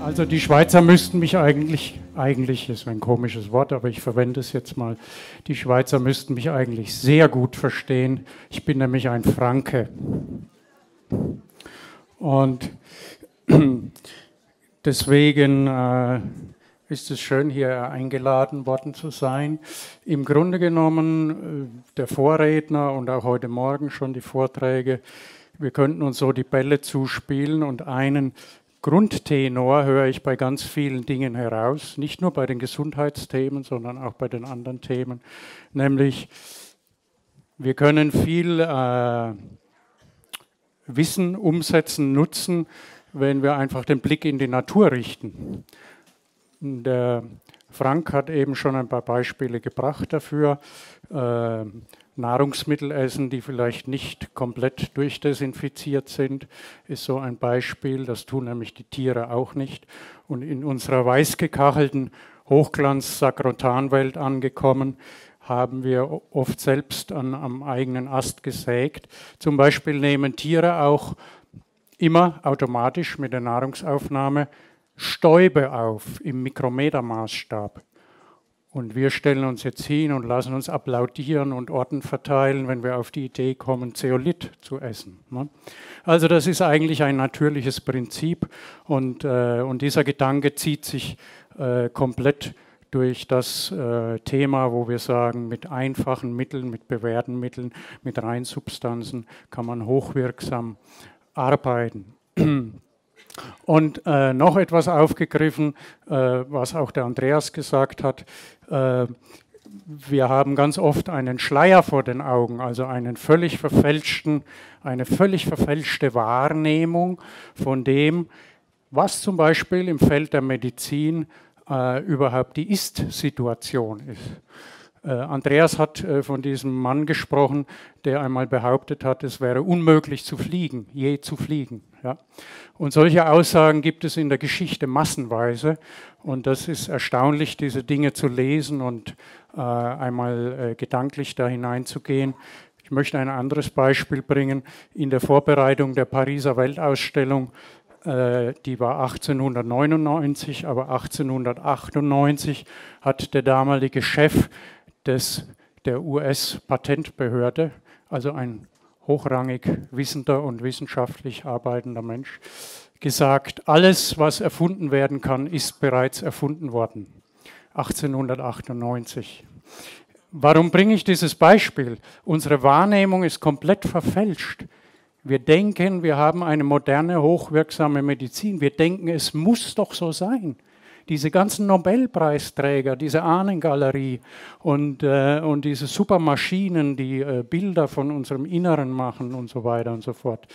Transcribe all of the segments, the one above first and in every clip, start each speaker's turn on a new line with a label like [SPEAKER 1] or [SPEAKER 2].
[SPEAKER 1] Also die Schweizer müssten mich eigentlich ist ein komisches Wort, aber ich verwende es jetzt mal, die Schweizer müssten mich eigentlich sehr gut verstehen. Ich bin nämlich ein Franke. Und deswegen ist es schön, hier eingeladen worden zu sein. Im Grunde genommen, der Vorredner und auch heute Morgen schon die Vorträge, wir könnten uns so die Bälle zuspielen und einen Grundtenor höre ich bei ganz vielen Dingen heraus, nicht nur bei den Gesundheitsthemen, sondern auch bei den anderen Themen, nämlich wir können viel Wissen umsetzen, nutzen, wenn wir einfach den Blick in die Natur richten. Der Frank hat eben schon ein paar Beispiele gebracht dafür. Nahrungsmittel essen, die vielleicht nicht komplett durchdesinfiziert sind, ist so ein Beispiel. Das tun nämlich die Tiere auch nicht. Und in unserer weißgekachelten Hochglanz-Sakrotanwelt angekommen, haben wir oft selbst am eigenen Ast gesägt. Zum Beispiel nehmen Tiere auch immer automatisch mit der Nahrungsaufnahme Stäube auf im Mikrometermaßstab. Und wir stellen uns jetzt hin und lassen uns applaudieren und Orden verteilen, wenn wir auf die Idee kommen, Zeolit zu essen. Also das ist eigentlich ein natürliches Prinzip und dieser Gedanke zieht sich komplett durch das Thema, wo wir sagen, mit einfachen Mitteln, mit bewährten Mitteln, mit Reinsubstanzen kann man hochwirksam arbeiten. Und noch etwas aufgegriffen, was auch der Andreas gesagt hat. Wir haben ganz oft einen Schleier vor den Augen, also eine völlig verfälschte Wahrnehmung von dem, was zum Beispiel im Feld der Medizin überhaupt die Ist-Situation ist. Andreas hat von diesem Mann gesprochen, der einmal behauptet hat, es wäre unmöglich zu fliegen, je zu fliegen. Ja. Und solche Aussagen gibt es in der Geschichte massenweise. Und das ist erstaunlich, diese Dinge zu lesen und einmal gedanklich da hineinzugehen. Ich möchte ein anderes Beispiel bringen. In der Vorbereitung der Pariser Weltausstellung, die war 1899, aber 1898 hat der damalige Chef der US-Patentbehörde, also ein hochrangig wissender und wissenschaftlich arbeitender Mensch, gesagt, alles, was erfunden werden kann, ist bereits erfunden worden. 1898. Warum bringe ich dieses Beispiel? Unsere Wahrnehmung ist komplett verfälscht. Wir denken, wir haben eine moderne, hochwirksame Medizin. Wir denken, es muss doch so sein. Diese ganzen Nobelpreisträger, diese Ahnengalerie und diese Supermaschinen, die Bilder von unserem Inneren machen und so weiter und so fort.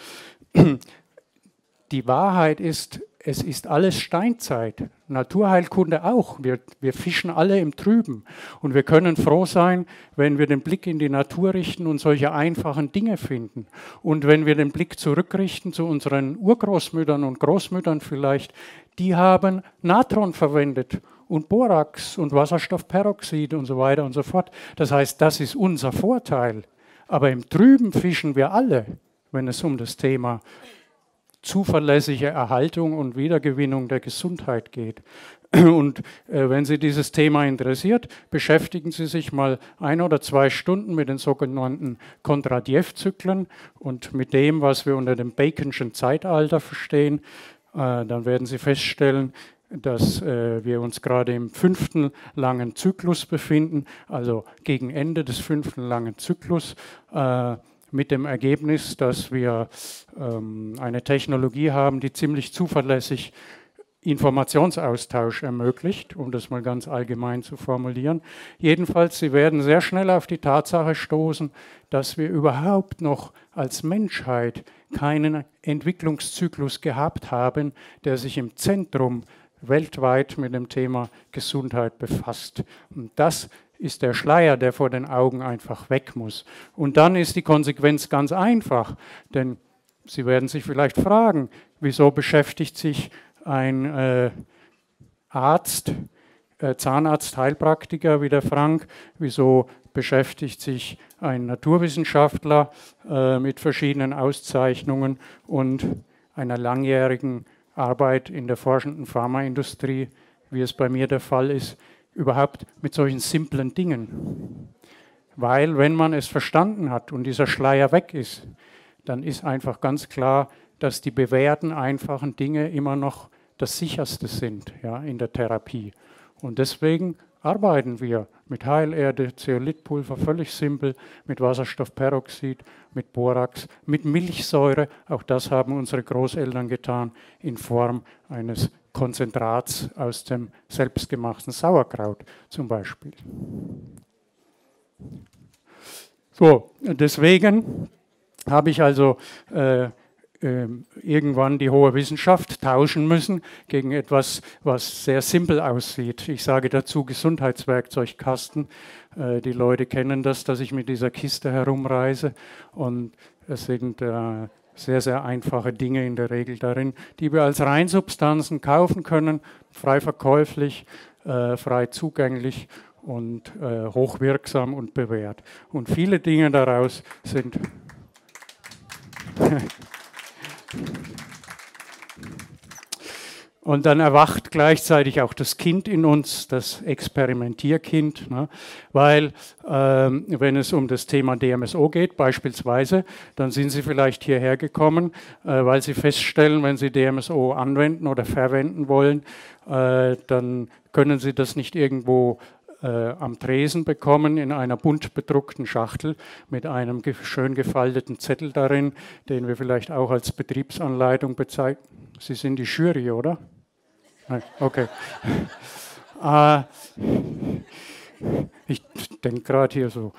[SPEAKER 1] Die Wahrheit ist, es ist alles Steinzeit. Naturheilkunde auch. Wir fischen alle im Trüben. Und wir können froh sein, wenn wir den Blick in die Natur richten und solche einfachen Dinge finden. Und wenn wir den Blick zurückrichten zu unseren Urgroßmüttern und Großmüttern vielleicht, die haben Natron verwendet und Borax und Wasserstoffperoxid und so weiter und so fort. Das heißt, das ist unser Vorteil. Aber im Trüben fischen wir alle, wenn es um das Thema zuverlässige Erhaltung und Wiedergewinnung der Gesundheit geht. Und wenn Sie dieses Thema interessiert, beschäftigen Sie sich mal 1 oder 2 Stunden mit den sogenannten Kondratjew-Zyklen und mit dem, was wir unter dem Baconschen Zeitalter verstehen. Dann werden Sie feststellen, dass wir uns gerade im 5. langen Zyklus befinden, also gegen Ende des 5. langen Zyklus, mit dem Ergebnis, dass wir eine Technologie haben, die ziemlich zuverlässig Informationsaustausch ermöglicht, um das mal ganz allgemein zu formulieren. Jedenfalls, Sie werden sehr schnell auf die Tatsache stoßen, dass wir überhaupt noch als Menschheit keinen Entwicklungszyklus gehabt haben, der sich im Zentrum weltweit mit dem Thema Gesundheit befasst. Und das ist der Schleier, der vor den Augen einfach weg muss. Und dann ist die Konsequenz ganz einfach, denn Sie werden sich vielleicht fragen, wieso beschäftigt sich ein Arzt, Zahnarzt, Heilpraktiker wie der Frank, wieso beschäftigt sich ein Naturwissenschaftler mit verschiedenen Auszeichnungen und einer langjährigen Arbeit in der forschenden Pharmaindustrie, wie es bei mir der Fall ist, überhaupt mit solchen simplen Dingen. Weil wenn man es verstanden hat und dieser Schleier weg ist, dann ist einfach ganz klar, dass die bewährten, einfachen Dinge immer noch das sicherste sind, ja, in der Therapie. Und deswegen arbeiten wir mit Heilerde, Zeolithpulver, völlig simpel, mit Wasserstoffperoxid, mit Borax, mit Milchsäure, auch das haben unsere Großeltern getan, in Form eines Konzentrats aus dem selbstgemachten Sauerkraut zum Beispiel. So, deswegen habe ich also irgendwann die hohe Wissenschaft tauschen müssen gegen etwas, was sehr simpel aussieht. Ich sage dazu Gesundheitswerkzeugkasten. Die Leute kennen das, dass ich mit dieser Kiste herumreise, und es sind sehr, sehr einfache Dinge in der Regel darin, die wir als Reinsubstanzen kaufen können, frei verkäuflich, frei zugänglich und hochwirksam und bewährt. Und viele Dinge daraus sind und dann erwacht gleichzeitig auch das Kind in uns, das Experimentierkind, ne? Weil wenn es um das Thema DMSO geht beispielsweise, dann sind Sie vielleicht hierher gekommen, weil Sie feststellen, wenn Sie DMSO anwenden oder verwenden wollen, dann können Sie das nicht irgendwo am Tresen bekommen in einer bunt bedruckten Schachtel mit einem schön gefalteten Zettel darin, den wir vielleicht auch als Betriebsanleitung bezeichnen. Sie sind die Jury, oder? Nein, okay. Ich denke gerade hier so.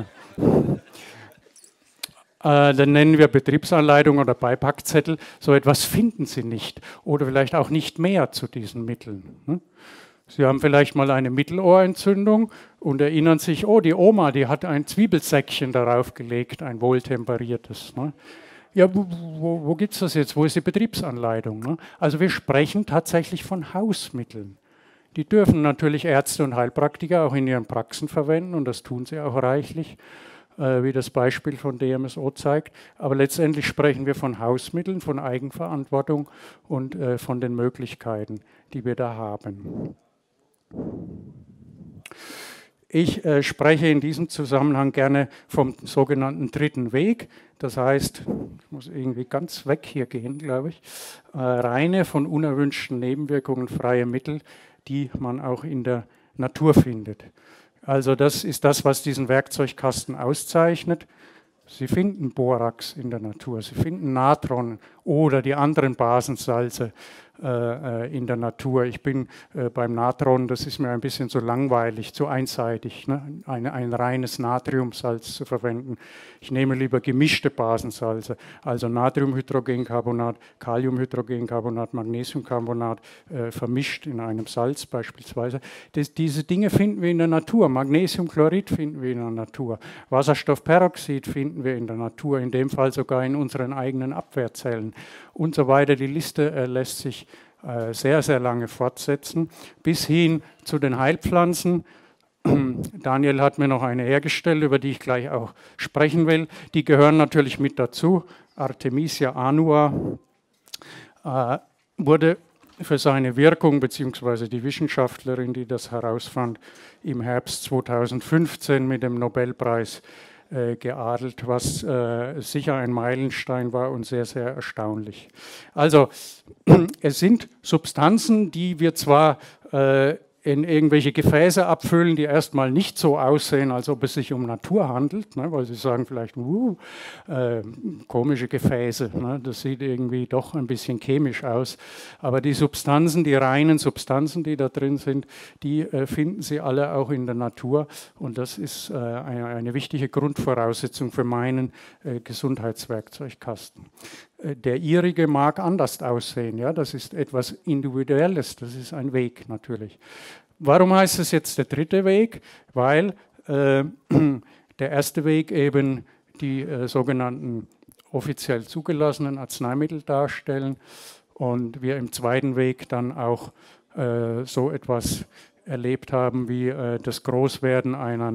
[SPEAKER 1] Dann nennen wir Betriebsanleitung oder Beipackzettel. So etwas finden Sie nicht oder vielleicht auch nicht mehr zu diesen Mitteln. Sie haben vielleicht mal eine Mittelohrentzündung und erinnern sich, oh, die Oma, die hat ein Zwiebelsäckchen darauf gelegt, ein wohltemperiertes. Ne? Ja, wo gibt es das jetzt? Wo ist die Betriebsanleitung? Ne? Also wir sprechen tatsächlich von Hausmitteln. Die dürfen natürlich Ärzte und Heilpraktiker auch in ihren Praxen verwenden, und das tun sie auch reichlich, wie das Beispiel von DMSO zeigt. Aber letztendlich sprechen wir von Hausmitteln, von Eigenverantwortung und von den Möglichkeiten, die wir da haben. Ich spreche in diesem Zusammenhang gerne vom sogenannten dritten Weg. Das heißt, ich muss irgendwie ganz weg hier gehen, glaube ich, reine, von unerwünschten Nebenwirkungen freie Mittel, die man auch in der Natur findet. Also das ist das, was diesen Werkzeugkasten auszeichnet. Sie finden Borax in der Natur, Sie finden Natron oder die anderen Basensalze in der Natur. Ich bin beim Natron, das ist mir ein bisschen zu langweilig, zu einseitig, ne? ein reines Natriumsalz zu verwenden. Ich nehme lieber gemischte Basensalze, also Natriumhydrogencarbonat, Kaliumhydrogencarbonat, Magnesiumcarbonat vermischt in einem Salz beispielsweise. Diese Dinge finden wir in der Natur. Magnesiumchlorid finden wir in der Natur. Wasserstoffperoxid finden wir in der Natur, in dem Fall sogar in unseren eigenen Abwehrzellen und so weiter. Die Liste lässt sich sehr, sehr lange fortsetzen, bis hin zu den Heilpflanzen. Daniel hat mir noch eine hergestellt, über die ich gleich auch sprechen will. Die gehören natürlich mit dazu. Artemisia annua wurde für seine Wirkung, beziehungsweise die Wissenschaftlerin, die das herausfand, im Herbst 2015 mit dem Nobelpreis geadelt, was sicher ein Meilenstein war und sehr, sehr erstaunlich. Also es sind Substanzen, die wir zwar in irgendwelche Gefäße abfüllen, die erstmal nicht so aussehen, als ob es sich um Natur handelt, ne, weil sie sagen vielleicht, komische Gefäße, ne, das sieht irgendwie doch ein bisschen chemisch aus. Aber die Substanzen, die reinen Substanzen, die da drin sind, die finden Sie alle auch in der Natur, und das ist eine wichtige Grundvoraussetzung für meinen Gesundheitswerkzeugkasten. Der Ihrige mag anders aussehen, ja, das ist etwas Individuelles, das ist ein Weg natürlich. Warum heißt es jetzt der dritte Weg? Weil der erste Weg eben die sogenannten offiziell zugelassenen Arzneimittel darstellen und wir im zweiten Weg dann auch so etwas erlebt haben, wie das Großwerden einer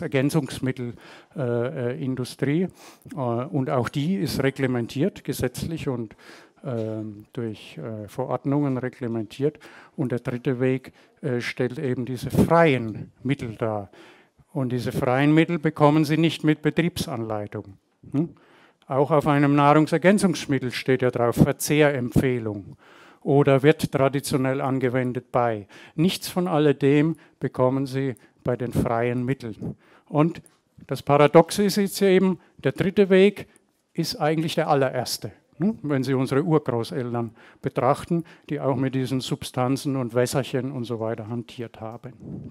[SPEAKER 1] Nahrungsergänzungsmittelindustrie. Und auch die ist reglementiert, gesetzlich und durch Verordnungen reglementiert. Und der dritte Weg stellt eben diese freien Mittel dar. Und diese freien Mittel bekommen Sie nicht mit Betriebsanleitung. Auch auf einem Nahrungsergänzungsmittel steht ja drauf Verzehrempfehlung oder wird traditionell angewendet bei. Nichts von alledem bekommen Sie bei den freien Mitteln. Und das Paradoxe ist jetzt eben, der dritte Weg ist eigentlich der allererste. Wenn Sie unsere Urgroßeltern betrachten, die auch mit diesen Substanzen und Wässerchen und so weiter hantiert haben.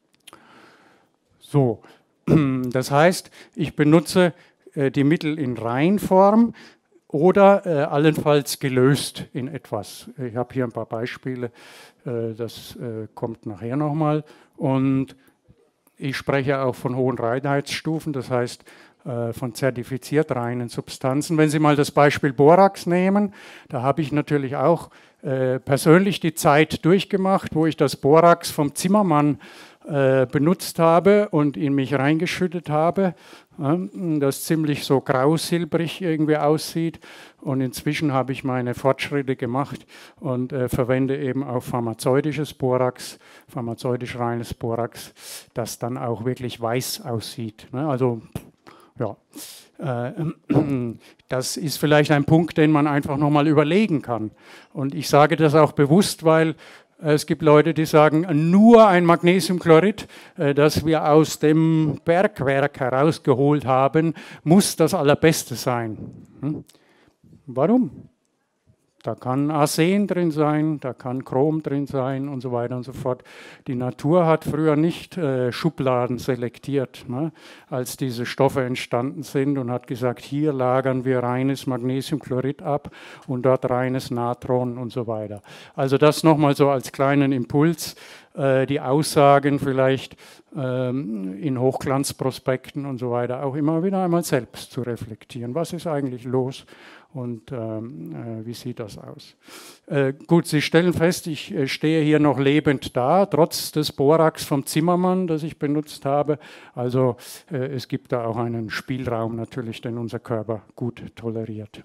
[SPEAKER 1] So, das heißt, ich benutze die Mittel in Reinform oder allenfalls gelöst in etwas. Ich habe hier ein paar Beispiele, das kommt nachher nochmal. Und ich spreche auch von hohen Reinheitsstufen, das heißt von zertifiziert reinen Substanzen. Wenn Sie mal das Beispiel Borax nehmen, da habe ich natürlich auch persönlich die Zeit durchgemacht, wo ich das Borax vom Zimmermann benutzt habe und in mich reingeschüttet habe, das ziemlich so grau-silbrig irgendwie aussieht. Und inzwischen habe ich meine Fortschritte gemacht und verwende eben auch pharmazeutisches Borax, pharmazeutisch reines Borax, das dann auch wirklich weiß aussieht. Also ja, das ist vielleicht ein Punkt, den man einfach nochmal überlegen kann. Und ich sage das auch bewusst, weil es gibt Leute, die sagen, nur ein Magnesiumchlorid, das wir aus dem Bergwerk herausgeholt haben, muss das Allerbeste sein. Warum? Da kann Arsen drin sein, da kann Chrom drin sein und so weiter und so fort. Die Natur hat früher nicht Schubladen selektiert, ne, als diese Stoffe entstanden sind und hat gesagt, hier lagern wir reines Magnesiumchlorid ab und dort reines Natron und so weiter. Also das nochmal so als kleinen Impuls, die Aussagen vielleicht in Hochglanzprospekten und so weiter auch immer wieder einmal selbst zu reflektieren. Was ist eigentlich los? Und wie sieht das aus? Gut, Sie stellen fest, ich stehe hier noch lebend da, trotz des Borax vom Zimmermann, das ich benutzt habe. Also es gibt da auch einen Spielraum natürlich, den unser Körper gut toleriert.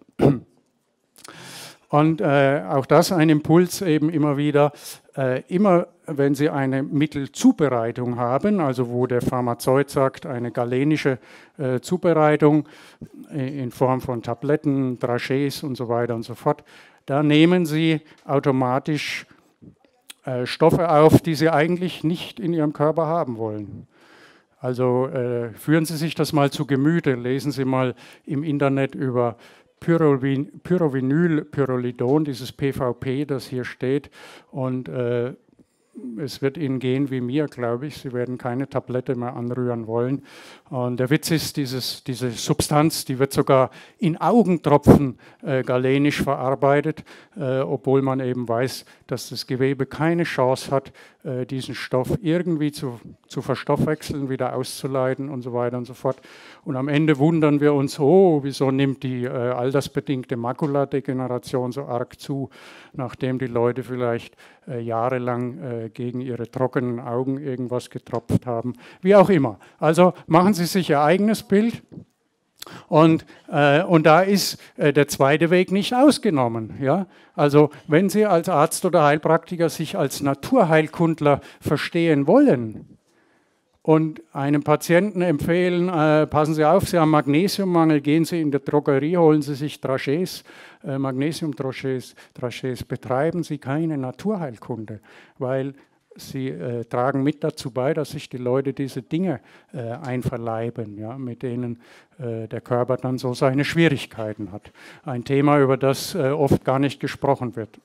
[SPEAKER 1] Und auch das ein Impuls eben immer wieder, immer wenn Sie eine Mittelzubereitung haben, also wo der Pharmazeut sagt, eine galenische Zubereitung in Form von Tabletten, Drachés und so weiter und so fort, da nehmen Sie automatisch Stoffe auf, die Sie eigentlich nicht in Ihrem Körper haben wollen. Also führen Sie sich das mal zu Gemüte, lesen Sie mal im Internet über Pyrovinylpyrrolidon, dieses PVP, das hier steht. Und es wird Ihnen gehen wie mir, glaube ich. Sie werden keine Tablette mehr anrühren wollen. Und der Witz ist, diese Substanz, die wird sogar in Augentropfen galenisch verarbeitet, obwohl man eben weiß, dass das Gewebe keine Chance hat, diesen Stoff irgendwie zu verstoffwechseln, wieder auszuleiten und so weiter und so fort. Und am Ende wundern wir uns, oh, wieso nimmt die altersbedingte Makuladegeneration so arg zu, nachdem die Leute vielleicht jahrelang gegen ihre trockenen Augen irgendwas getropft haben. Wie auch immer. Also machen Sie sich Ihr eigenes Bild. Und da ist der zweite Weg nicht ausgenommen. Ja? Also wenn Sie als Arzt oder Heilpraktiker sich als Naturheilkundler verstehen wollen und einem Patienten empfehlen, passen Sie auf, Sie haben Magnesiummangel, gehen Sie in die Drogerie, holen Sie sich Drachés, Magnesium-Drachés, betreiben Sie keine Naturheilkunde, weil Sie tragen mit dazu bei, dass sich die Leute diese Dinge einverleiben, ja, mit denen der Körper dann so seine Schwierigkeiten hat. Ein Thema, über das oft gar nicht gesprochen wird.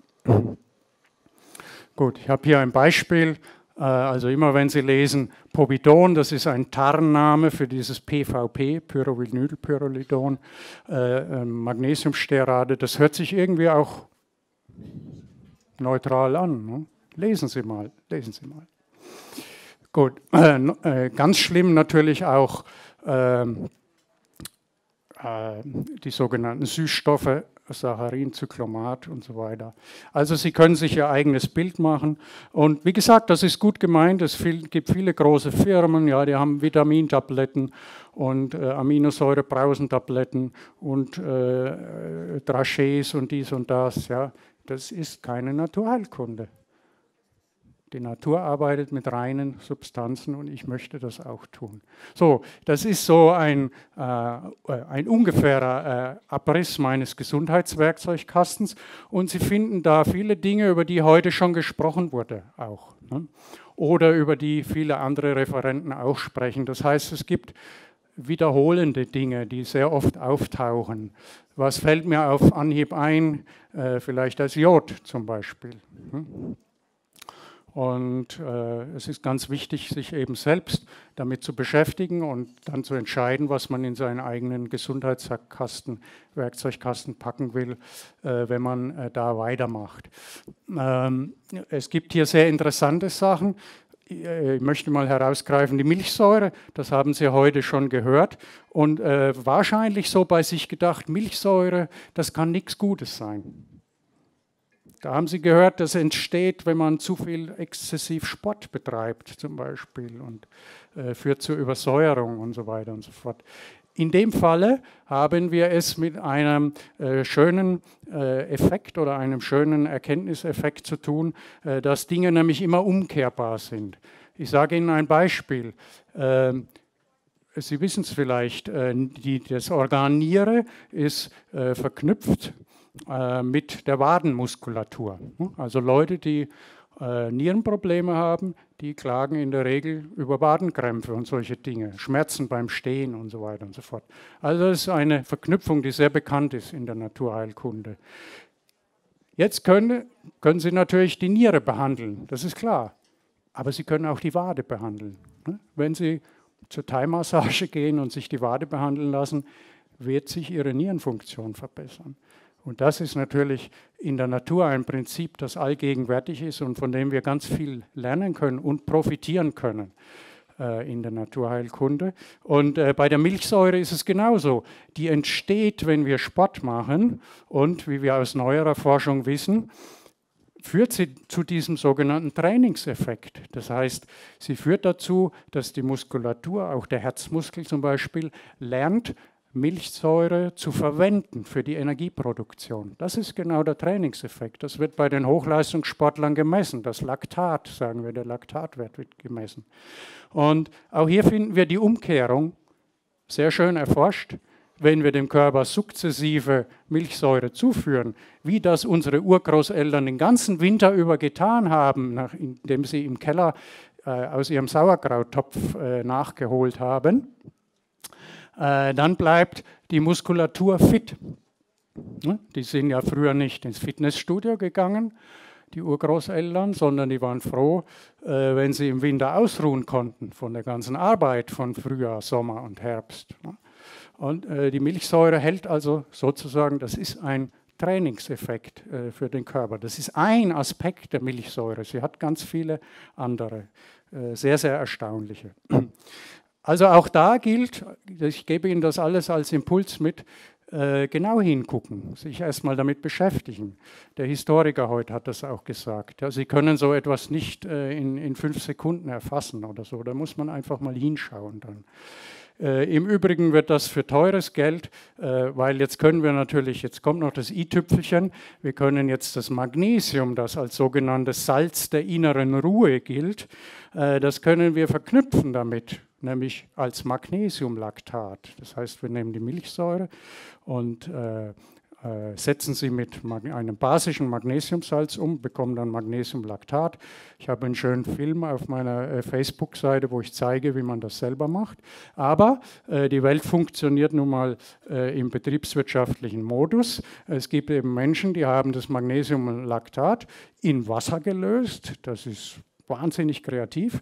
[SPEAKER 1] Gut, ich habe hier ein Beispiel. Also immer wenn Sie lesen Povidon, das ist ein Tarnname für dieses PVP, Pyrovinylpyrrolidon, Magnesiumsterate, das hört sich irgendwie auch neutral an, ne? Lesen Sie mal, lesen Sie mal. Gut, ganz schlimm natürlich auch die sogenannten Süßstoffe Saccharin, Cyclomat und so weiter. Also Sie können sich Ihr eigenes Bild machen. Und wie gesagt, das ist gut gemeint. Es gibt viele große Firmen, ja, die haben Vitamintabletten und Aminosäurebrausentabletten und Drachés und dies und das. Ja. Das ist keine Naturheilkunde. Die Natur arbeitet mit reinen Substanzen und ich möchte das auch tun. So, das ist so ein ungefährer Abriss meines Gesundheitswerkzeugkastens und Sie finden da viele Dinge, über die heute schon gesprochen wurde auch. Ne? Oder über die viele andere Referenten auch sprechen. Das heißt, es gibt wiederholende Dinge, die sehr oft auftauchen. Was fällt mir auf Anhieb ein? Vielleicht das Jod zum Beispiel. Und es ist ganz wichtig, sich eben selbst damit zu beschäftigen und dann zu entscheiden, was man in seinen eigenen Gesundheitswerkzeugkasten packen will, wenn man da weitermacht. Es gibt hier sehr interessante Sachen. Ich möchte mal herausgreifen, die Milchsäure, das haben Sie heute schon gehört. Und wahrscheinlich so bei sich gedacht, Milchsäure, das kann nichts Gutes sein. Da haben Sie gehört, das entsteht, wenn man zu viel exzessiv Sport betreibt zum Beispiel und führt zur Übersäuerung und so weiter und so fort. In dem Falle haben wir es mit einem schönen Effekt oder einem schönen Erkenntniseffekt zu tun, dass Dinge nämlich immer umkehrbar sind. Ich sage Ihnen ein Beispiel. Sie wissen es vielleicht, das Organ Niere ist verknüpft mit der Wadenmuskulatur. Also Leute, die Nierenprobleme haben, die klagen in der Regel über Wadenkrämpfe und solche Dinge, Schmerzen beim Stehen und so weiter und so fort. Also das ist eine Verknüpfung, die sehr bekannt ist in der Naturheilkunde. Jetzt können Sie natürlich die Niere behandeln, das ist klar. Aber Sie können auch die Wade behandeln. Wenn Sie zur Thai-Massage gehen und sich die Wade behandeln lassen, wird sich Ihre Nierenfunktion verbessern. Und das ist natürlich in der Natur ein Prinzip, das allgegenwärtig ist und von dem wir ganz viel lernen können und profitieren können in der Naturheilkunde. Und bei der Milchsäure ist es genauso. Die entsteht, wenn wir Sport machen und, wie wir aus neuerer Forschung wissen, führt sie zu diesem sogenannten Trainingseffekt. Das heißt, sie führt dazu, dass die Muskulatur, auch der Herzmuskel zum Beispiel, lernt, Milchsäure zu verwenden für die Energieproduktion. Das ist genau der Trainingseffekt. Das wird bei den Hochleistungssportlern gemessen. Das Laktat, sagen wir, der Laktatwert wird gemessen. Und auch hier finden wir die Umkehrung sehr schön erforscht, wenn wir dem Körper sukzessive Milchsäure zuführen, wie das unsere Urgroßeltern den ganzen Winter über getan haben, indem sie im Keller aus ihrem Sauerkrauttopf nachgeholt haben. Dann bleibt die Muskulatur fit. Die sind ja früher nicht ins Fitnessstudio gegangen, die Urgroßeltern, sondern die waren froh, wenn sie im Winter ausruhen konnten von der ganzen Arbeit von Frühjahr, Sommer und Herbst. Und die Milchsäure hält also sozusagen, das ist ein Trainingseffekt für den Körper. Das ist ein Aspekt der Milchsäure. Sie hat ganz viele andere, sehr, sehr erstaunliche. Also auch da gilt, ich gebe Ihnen das alles als Impuls mit, genau hingucken, sich erstmal damit beschäftigen. Der Historiker heute hat das auch gesagt. Ja, Sie können so etwas nicht in 5 Sekunden erfassen oder so, da muss man einfach mal hinschauen dann. Im Übrigen wird das für teures Geld, weil jetzt können wir natürlich, jetzt kommt noch das i-Tüpfelchen, wir können jetzt das Magnesium, das als sogenanntes Salz der inneren Ruhe gilt, das können wir verknüpfen damit, nämlich als Magnesiumlaktat. Das heißt, wir nehmen die Milchsäure und setzen sie mit einem basischen Magnesiumsalz um, bekommen dann Magnesiumlaktat. Ich habe einen schönen Film auf meiner Facebook-Seite, wo ich zeige, wie man das selber macht. Aber die Welt funktioniert nun mal im betriebswirtschaftlichen Modus. Es gibt eben Menschen, die haben das Magnesiumlaktat in Wasser gelöst. Das ist wahnsinnig kreativ.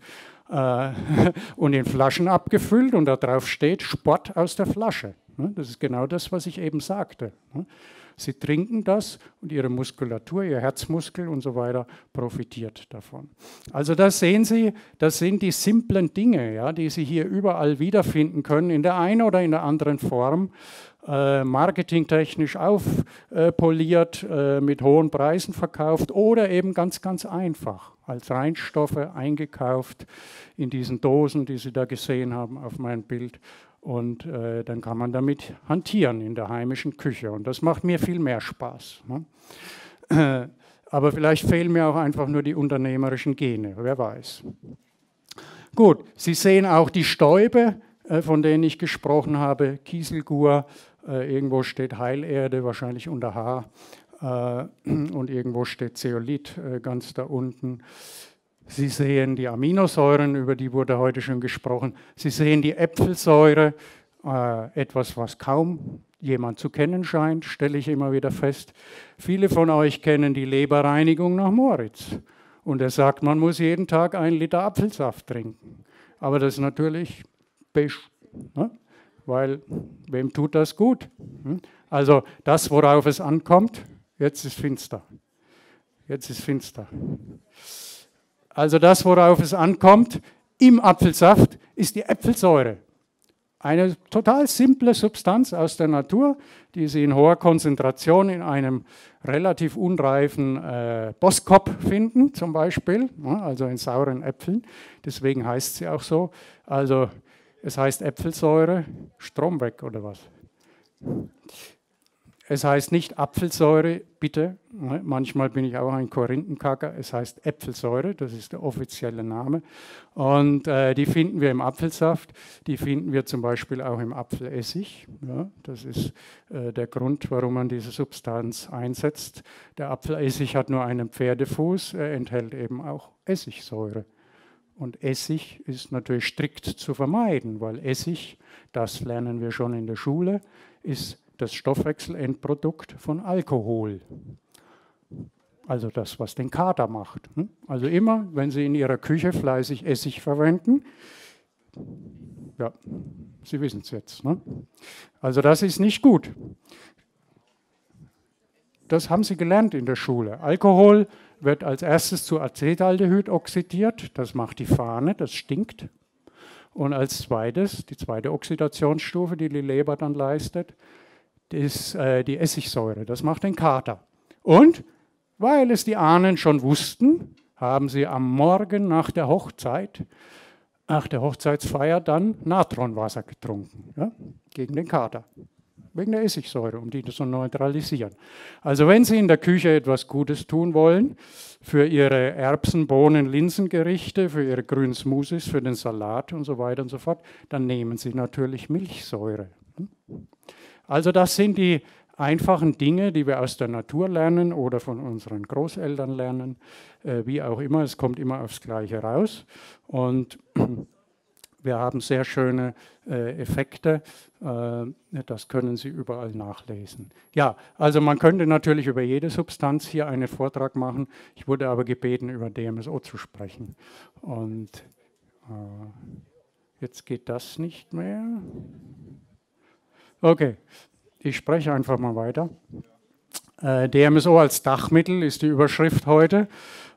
[SPEAKER 1] Und in Flaschen abgefüllt und darauf steht Sport aus der Flasche. Das ist genau das, was ich eben sagte. Sie trinken das und ihre Muskulatur, ihr Herzmuskel und so weiter profitiert davon. Also das sehen Sie, das sind die simplen Dinge, ja, die Sie hier überall wiederfinden können, in der einen oder in der anderen Form. marketingtechnisch aufpoliert, mit hohen Preisen verkauft oder eben ganz, ganz einfach als Reinstoffe eingekauft in diesen Dosen, die Sie da gesehen haben auf meinem Bild. Und dann kann man damit hantieren in der heimischen Küche. Und das macht mir viel mehr Spaß. Ne? Aber vielleicht fehlen mir auch einfach nur die unternehmerischen Gene, wer weiß. Gut, Sie sehen auch die Stäube, von denen ich gesprochen habe, Kieselgur, irgendwo steht Heilerde, wahrscheinlich unter H, und irgendwo steht Zeolit ganz da unten. Sie sehen die Aminosäuren, über die wurde heute schon gesprochen. Sie sehen die Äpfelsäure, etwas, was kaum jemand zu kennen scheint, stelle ich immer wieder fest. Viele von euch kennen die Leberreinigung nach Moritz. Und er sagt, man muss jeden Tag 1 Liter Apfelsaft trinken. Aber das ist natürlich Pech, ne? Weil wem tut das gut? Also das, worauf es ankommt, jetzt ist finster. Jetzt ist finster. Also das, worauf es ankommt, im Apfelsaft ist die Äpfelsäure. Eine total simple Substanz aus der Natur, die Sie in hoher Konzentration in einem relativ unreifen Boskop finden, zum Beispiel, also in sauren Äpfeln. Deswegen heißt sie auch so. Also es heißt Äpfelsäure, Strom weg oder was? Es heißt nicht Apfelsäure, bitte. Manchmal bin ich auch ein Korinthenkacker. Es heißt Äpfelsäure, das ist der offizielle Name. Und die finden wir im Apfelsaft. Die finden wir zum Beispiel auch im Apfelessig. Ja, das ist der Grund, warum man diese Substanz einsetzt. Der Apfelessig hat nur einen Pferdefuß. Er enthält eben auch Essigsäure. Und Essig ist natürlich strikt zu vermeiden, weil Essig, das lernen wir schon in der Schule, ist das Stoffwechselendprodukt von Alkohol. Also das, was den Kater macht. Also immer, wenn Sie in Ihrer Küche fleißig Essig verwenden, ja, Sie wissen es jetzt. Ne? Also das ist nicht gut. Das haben Sie gelernt in der Schule. Alkohol wird als erstes zu Acetaldehyd oxidiert. Das macht die Fahne, das stinkt. Und als zweites, die zweite Oxidationsstufe, die die Leber dann leistet, ist die Essigsäure. Das macht den Kater. Und weil es die Ahnen schon wussten, haben sie am Morgen nach der Hochzeit, nach der Hochzeitsfeier dann Natronwasser getrunken, ja, gegen den Kater. Wegen der Essigsäure, um die zu neutralisieren. Also wenn Sie in der Küche etwas Gutes tun wollen, für Ihre Erbsen-, Bohnen-, Linsengerichte, für Ihre grünen Smoothies, für den Salat und so weiter und so fort, dann nehmen Sie natürlich Milchsäure. Also das sind die einfachen Dinge, die wir aus der Natur lernen oder von unseren Großeltern lernen, wie auch immer, es kommt immer aufs Gleiche raus. Und wir haben sehr schöne Effekte, das können Sie überall nachlesen. Ja, also man könnte natürlich über jede Substanz hier einen Vortrag machen. Ich wurde aber gebeten, über DMSO zu sprechen. Und jetzt geht das nicht mehr. Okay, ich spreche einfach mal weiter. DMSO als Dachmittel ist die Überschrift heute.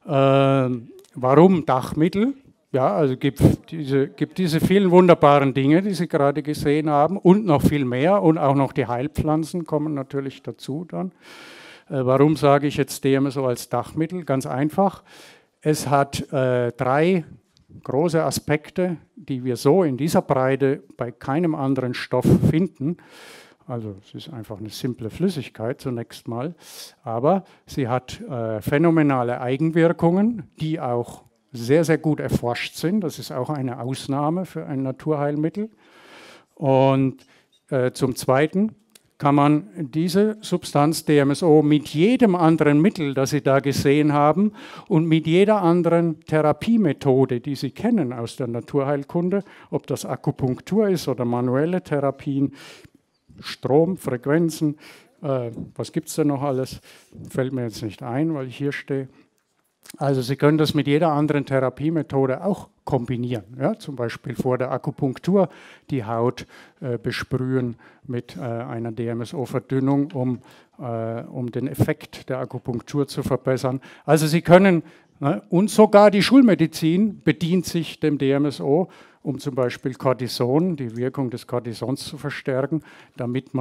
[SPEAKER 1] Warum Dachmittel? Ja, also gibt diese vielen wunderbaren Dinge, die Sie gerade gesehen haben und noch viel mehr und auch noch die Heilpflanzen kommen natürlich dazu dann. Warum sage ich jetzt DMSO als Dachmittel? Ganz einfach. Es hat 3 große Aspekte, die wir so in dieser Breite bei keinem anderen Stoff finden. Also es ist einfach eine simple Flüssigkeit zunächst mal, aber sie hat phänomenale Eigenwirkungen, die auch sehr, sehr gut erforscht sind. Das ist auch eine Ausnahme für ein Naturheilmittel. Und zum Zweiten kann man diese Substanz DMSO mit jedem anderen Mittel, das Sie da gesehen haben, und mit jeder anderen Therapiemethode, die Sie kennen aus der Naturheilkunde, ob das Akupunktur ist oder manuelle Therapien, Strom, Frequenzen, was gibt es denn noch alles? Fällt mir jetzt nicht ein, weil ich hier stehe. Also Sie können das mit jeder anderen Therapiemethode auch kombinieren. Ja? Zum Beispiel vor der Akupunktur die Haut besprühen mit einer DMSO-Verdünnung, um den Effekt der Akupunktur zu verbessern. Also Sie können, und sogar die Schulmedizin bedient sich dem DMSO, um zum Beispiel Cortison, die Wirkung des Cortisons zu verstärken, damit man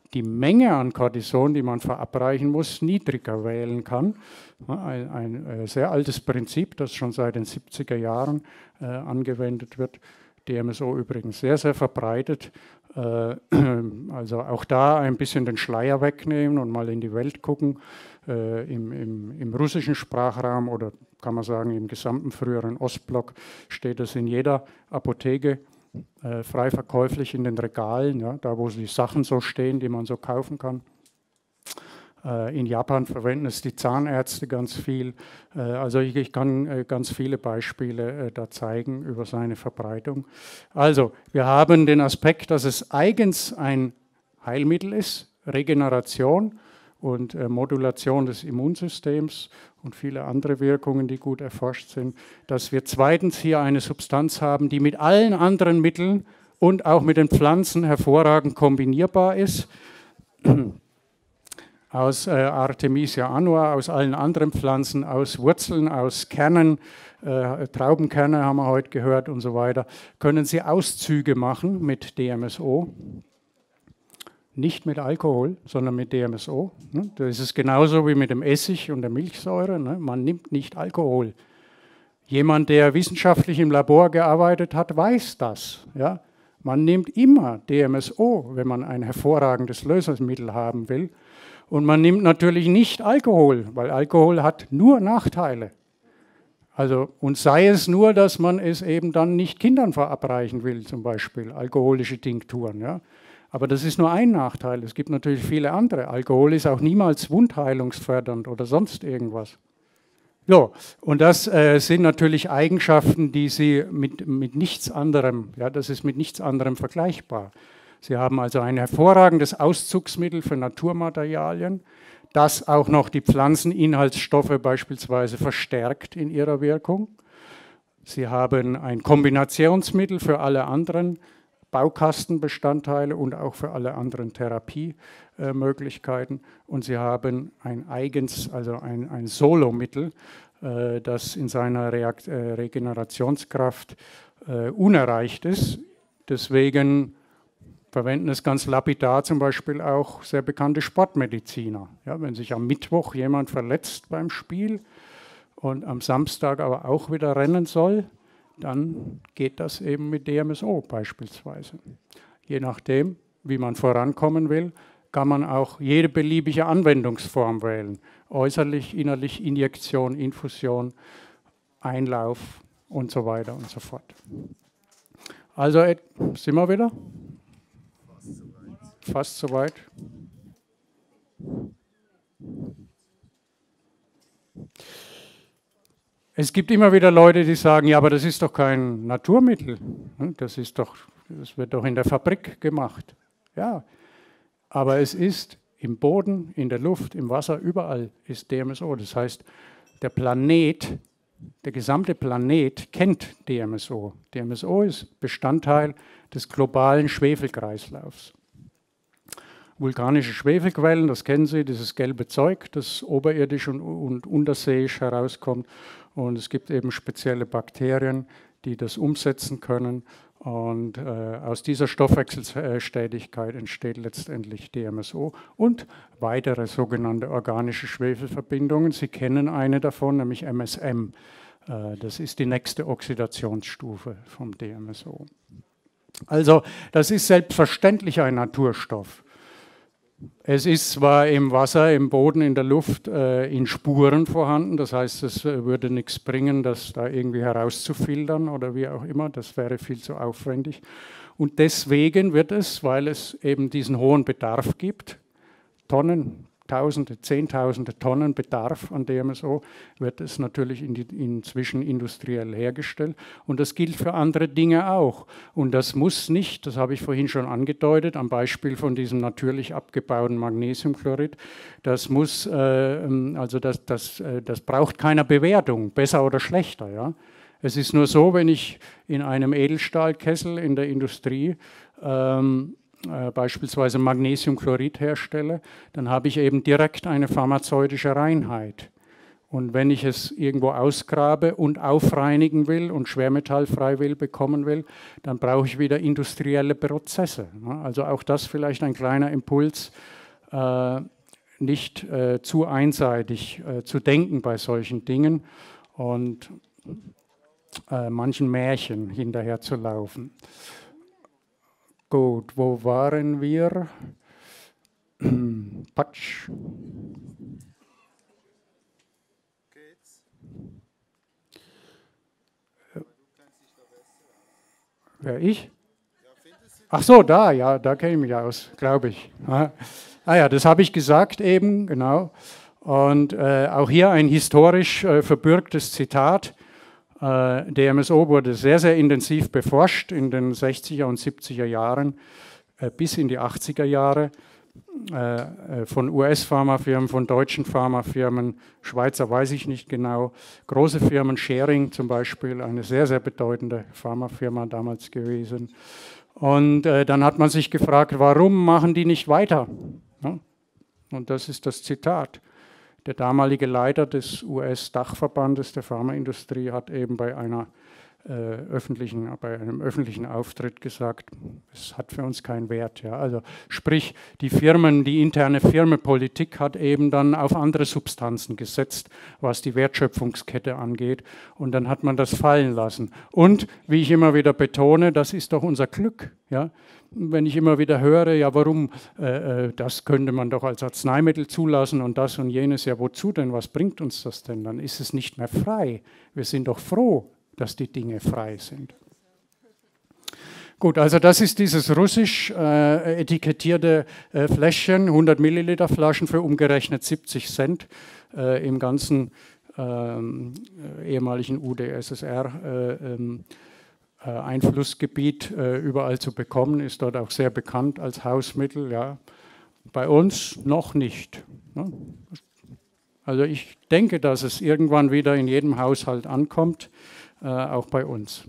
[SPEAKER 1] die Menge an Cortison, die man verabreichen muss, niedriger wählen kann. Ein sehr altes Prinzip, das schon seit den 70er Jahren angewendet wird. DMSO übrigens sehr, sehr verbreitet. Also auch da ein bisschen den Schleier wegnehmen und mal in die Welt gucken. Im russischen Sprachraum oder kann man sagen im gesamten früheren Ostblock steht es in jeder Apotheke frei verkäuflich in den Regalen, ja, da wo die Sachen so stehen, die man so kaufen kann. In Japan verwenden es die Zahnärzte ganz viel. Also ich kann ganz viele Beispiele da zeigen über seine Verbreitung. Also wir haben den Aspekt, dass es eigens ein Heilmittel ist, Regeneration und Modulation des Immunsystems und viele andere Wirkungen, die gut erforscht sind. Dass wir zweitens hier eine Substanz haben, die mit allen anderen Mitteln und auch mit den Pflanzen hervorragend kombinierbar ist. Aus Artemisia annua, aus allen anderen Pflanzen, aus Wurzeln, aus Kernen, Traubenkerne haben wir heute gehört und so weiter, können Sie Auszüge machen mit DMSO. Nicht mit Alkohol, sondern mit DMSO. Das ist genauso wie mit dem Essig und der Milchsäure. Man nimmt nicht Alkohol. Jemand, der wissenschaftlich im Labor gearbeitet hat, weiß das. Ja? Man nimmt immer DMSO, wenn man ein hervorragendes Lösungsmittel haben will. Und man nimmt natürlich nicht Alkohol, weil Alkohol hat nur Nachteile. Also, und sei es nur, dass man es eben dann nicht Kindern verabreichen will, zum Beispiel alkoholische Tinkturen. Ja? Aber das ist nur ein Nachteil. Es gibt natürlich viele andere. Alkohol ist auch niemals wundheilungsfördernd oder sonst irgendwas. So, und das sind natürlich Eigenschaften, die Sie mit nichts anderem, ja, das ist mit nichts anderem vergleichbar. Sie haben also ein hervorragendes Auszugsmittel für Naturmaterialien, das auch noch die Pflanzeninhaltsstoffe beispielsweise verstärkt in ihrer Wirkung. Sie haben ein Kombinationsmittel für alle anderen Baukastenbestandteile und auch für alle anderen Therapiemöglichkeiten. Und Sie haben ein eigens, also ein Solomittel, das in seiner Regenerationskraft unerreicht ist. Deswegen verwenden es ganz lapidar zum Beispiel auch sehr bekannte Sportmediziner. Ja, wenn sich am Mittwoch jemand verletzt beim Spiel und am Samstag aber auch wieder rennen soll, dann geht das eben mit DMSO beispielsweise. Je nachdem, wie man vorankommen will, kann man auch jede beliebige Anwendungsform wählen. Äußerlich, innerlich, Injektion, Infusion, Einlauf und so weiter und so fort. Also sind wir wieder? Fast soweit. Es gibt immer wieder Leute, die sagen, ja, aber das ist doch kein Naturmittel. Das wird doch in der Fabrik gemacht. Ja, aber es ist im Boden, in der Luft, im Wasser, überall ist DMSO. Das heißt, der gesamte Planet kennt DMSO. DMSO ist Bestandteil des globalen Schwefelkreislaufs. Vulkanische Schwefelquellen, das kennen Sie, dieses gelbe Zeug, das oberirdisch und unterseeisch herauskommt. Und es gibt eben spezielle Bakterien, die das umsetzen können. Und aus dieser Stoffwechselstätigkeit entsteht letztendlich DMSO und weitere sogenannte organische Schwefelverbindungen. Sie kennen eine davon, nämlich MSM. Das ist die nächste Oxidationsstufe vom DMSO. Also das ist selbstverständlich ein Naturstoff. Es ist zwar im Wasser, im Boden, in der Luft in Spuren vorhanden, das heißt, es würde nichts bringen, das da irgendwie herauszufiltern oder wie auch immer, das wäre viel zu aufwendig. Und deswegen wird es, weil es eben diesen hohen Bedarf gibt, Tonnen, Tausende, Zehntausende Tonnen Bedarf an DMSO, wird es natürlich inzwischen industriell hergestellt. Und das gilt für andere Dinge auch. Und das muss nicht, das habe ich vorhin schon angedeutet, am Beispiel von diesem natürlich abgebauten Magnesiumchlorid, das braucht keiner Bewertung, besser oder schlechter. Ja? Es ist nur so, wenn ich in einem Edelstahlkessel in der Industrie beispielsweise Magnesiumchlorid herstelle, dann habe ich eben direkt eine pharmazeutische Reinheit. Und wenn ich es irgendwo ausgrabe und aufreinigen will und schwermetallfrei bekommen will, dann brauche ich wieder industrielle Prozesse. Also auch das vielleicht ein kleiner Impuls, nicht zu einseitig zu denken bei solchen Dingen und manchen Märchen hinterher zu laufen. Gut, wo waren wir? Patsch. Wer, ich? Ach so, da, ja, da kenne ich mich aus, glaube ich. Ah ja, das habe ich gesagt eben, genau. Und auch hier ein historisch verbürgtes Zitat. DMSO wurde sehr, sehr intensiv beforscht in den 60er und 70er Jahren bis in die 80er Jahre von US-Pharmafirmen, von deutschen Pharmafirmen, Schweizer weiß ich nicht genau, große Firmen, Schering zum Beispiel, eine sehr, sehr bedeutende Pharmafirma damals gewesen. Und dann hat man sich gefragt, warum machen die nicht weiter? Ja? Und das ist das Zitat. Der damalige Leiter des US-Dachverbandes der Pharmaindustrie hat eben bei einem öffentlichen Auftritt gesagt, es hat für uns keinen Wert. Ja. Also sprich, die interne Firmenpolitik hat eben dann auf andere Substanzen gesetzt, was die Wertschöpfungskette angeht. Und dann hat man das fallen lassen. Und wie ich immer wieder betone, das ist doch unser Glück. Ja. Wenn ich immer wieder höre, ja warum, das könnte man doch als Arzneimittel zulassen und das und jenes, ja wozu denn, was bringt uns das denn? Dann ist es nicht mehr frei. Wir sind doch froh, dass die Dinge frei sind. Gut, also das ist dieses russisch etikettierte Fläschchen, 100 Milliliter Flaschen für umgerechnet 70 Cent im ganzen ehemaligen UdSSR Einflussgebiet überall zu bekommen, ist dort auch sehr bekannt als Hausmittel. Ja. Bei uns noch nicht. Ne? Also ich denke, dass es irgendwann wieder in jedem Haushalt ankommt, auch bei uns.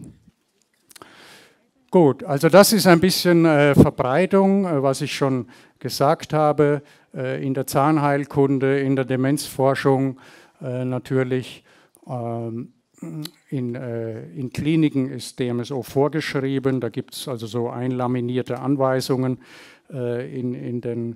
[SPEAKER 1] Gut, also das ist ein bisschen Verbreitung, was ich schon gesagt habe, in der Zahnheilkunde, in der Demenzforschung natürlich. In Kliniken ist DMSO vorgeschrieben, da gibt es also so einlaminierte Anweisungen in den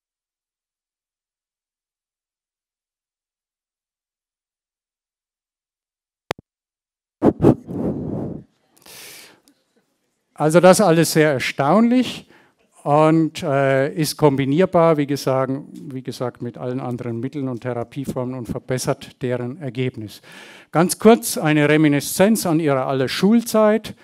[SPEAKER 1] Also das alles sehr erstaunlich und ist kombinierbar, wie gesagt, mit allen anderen Mitteln und Therapieformen und verbessert deren Ergebnis. Ganz kurz eine Reminiszenz an Ihre alle Schulzeit.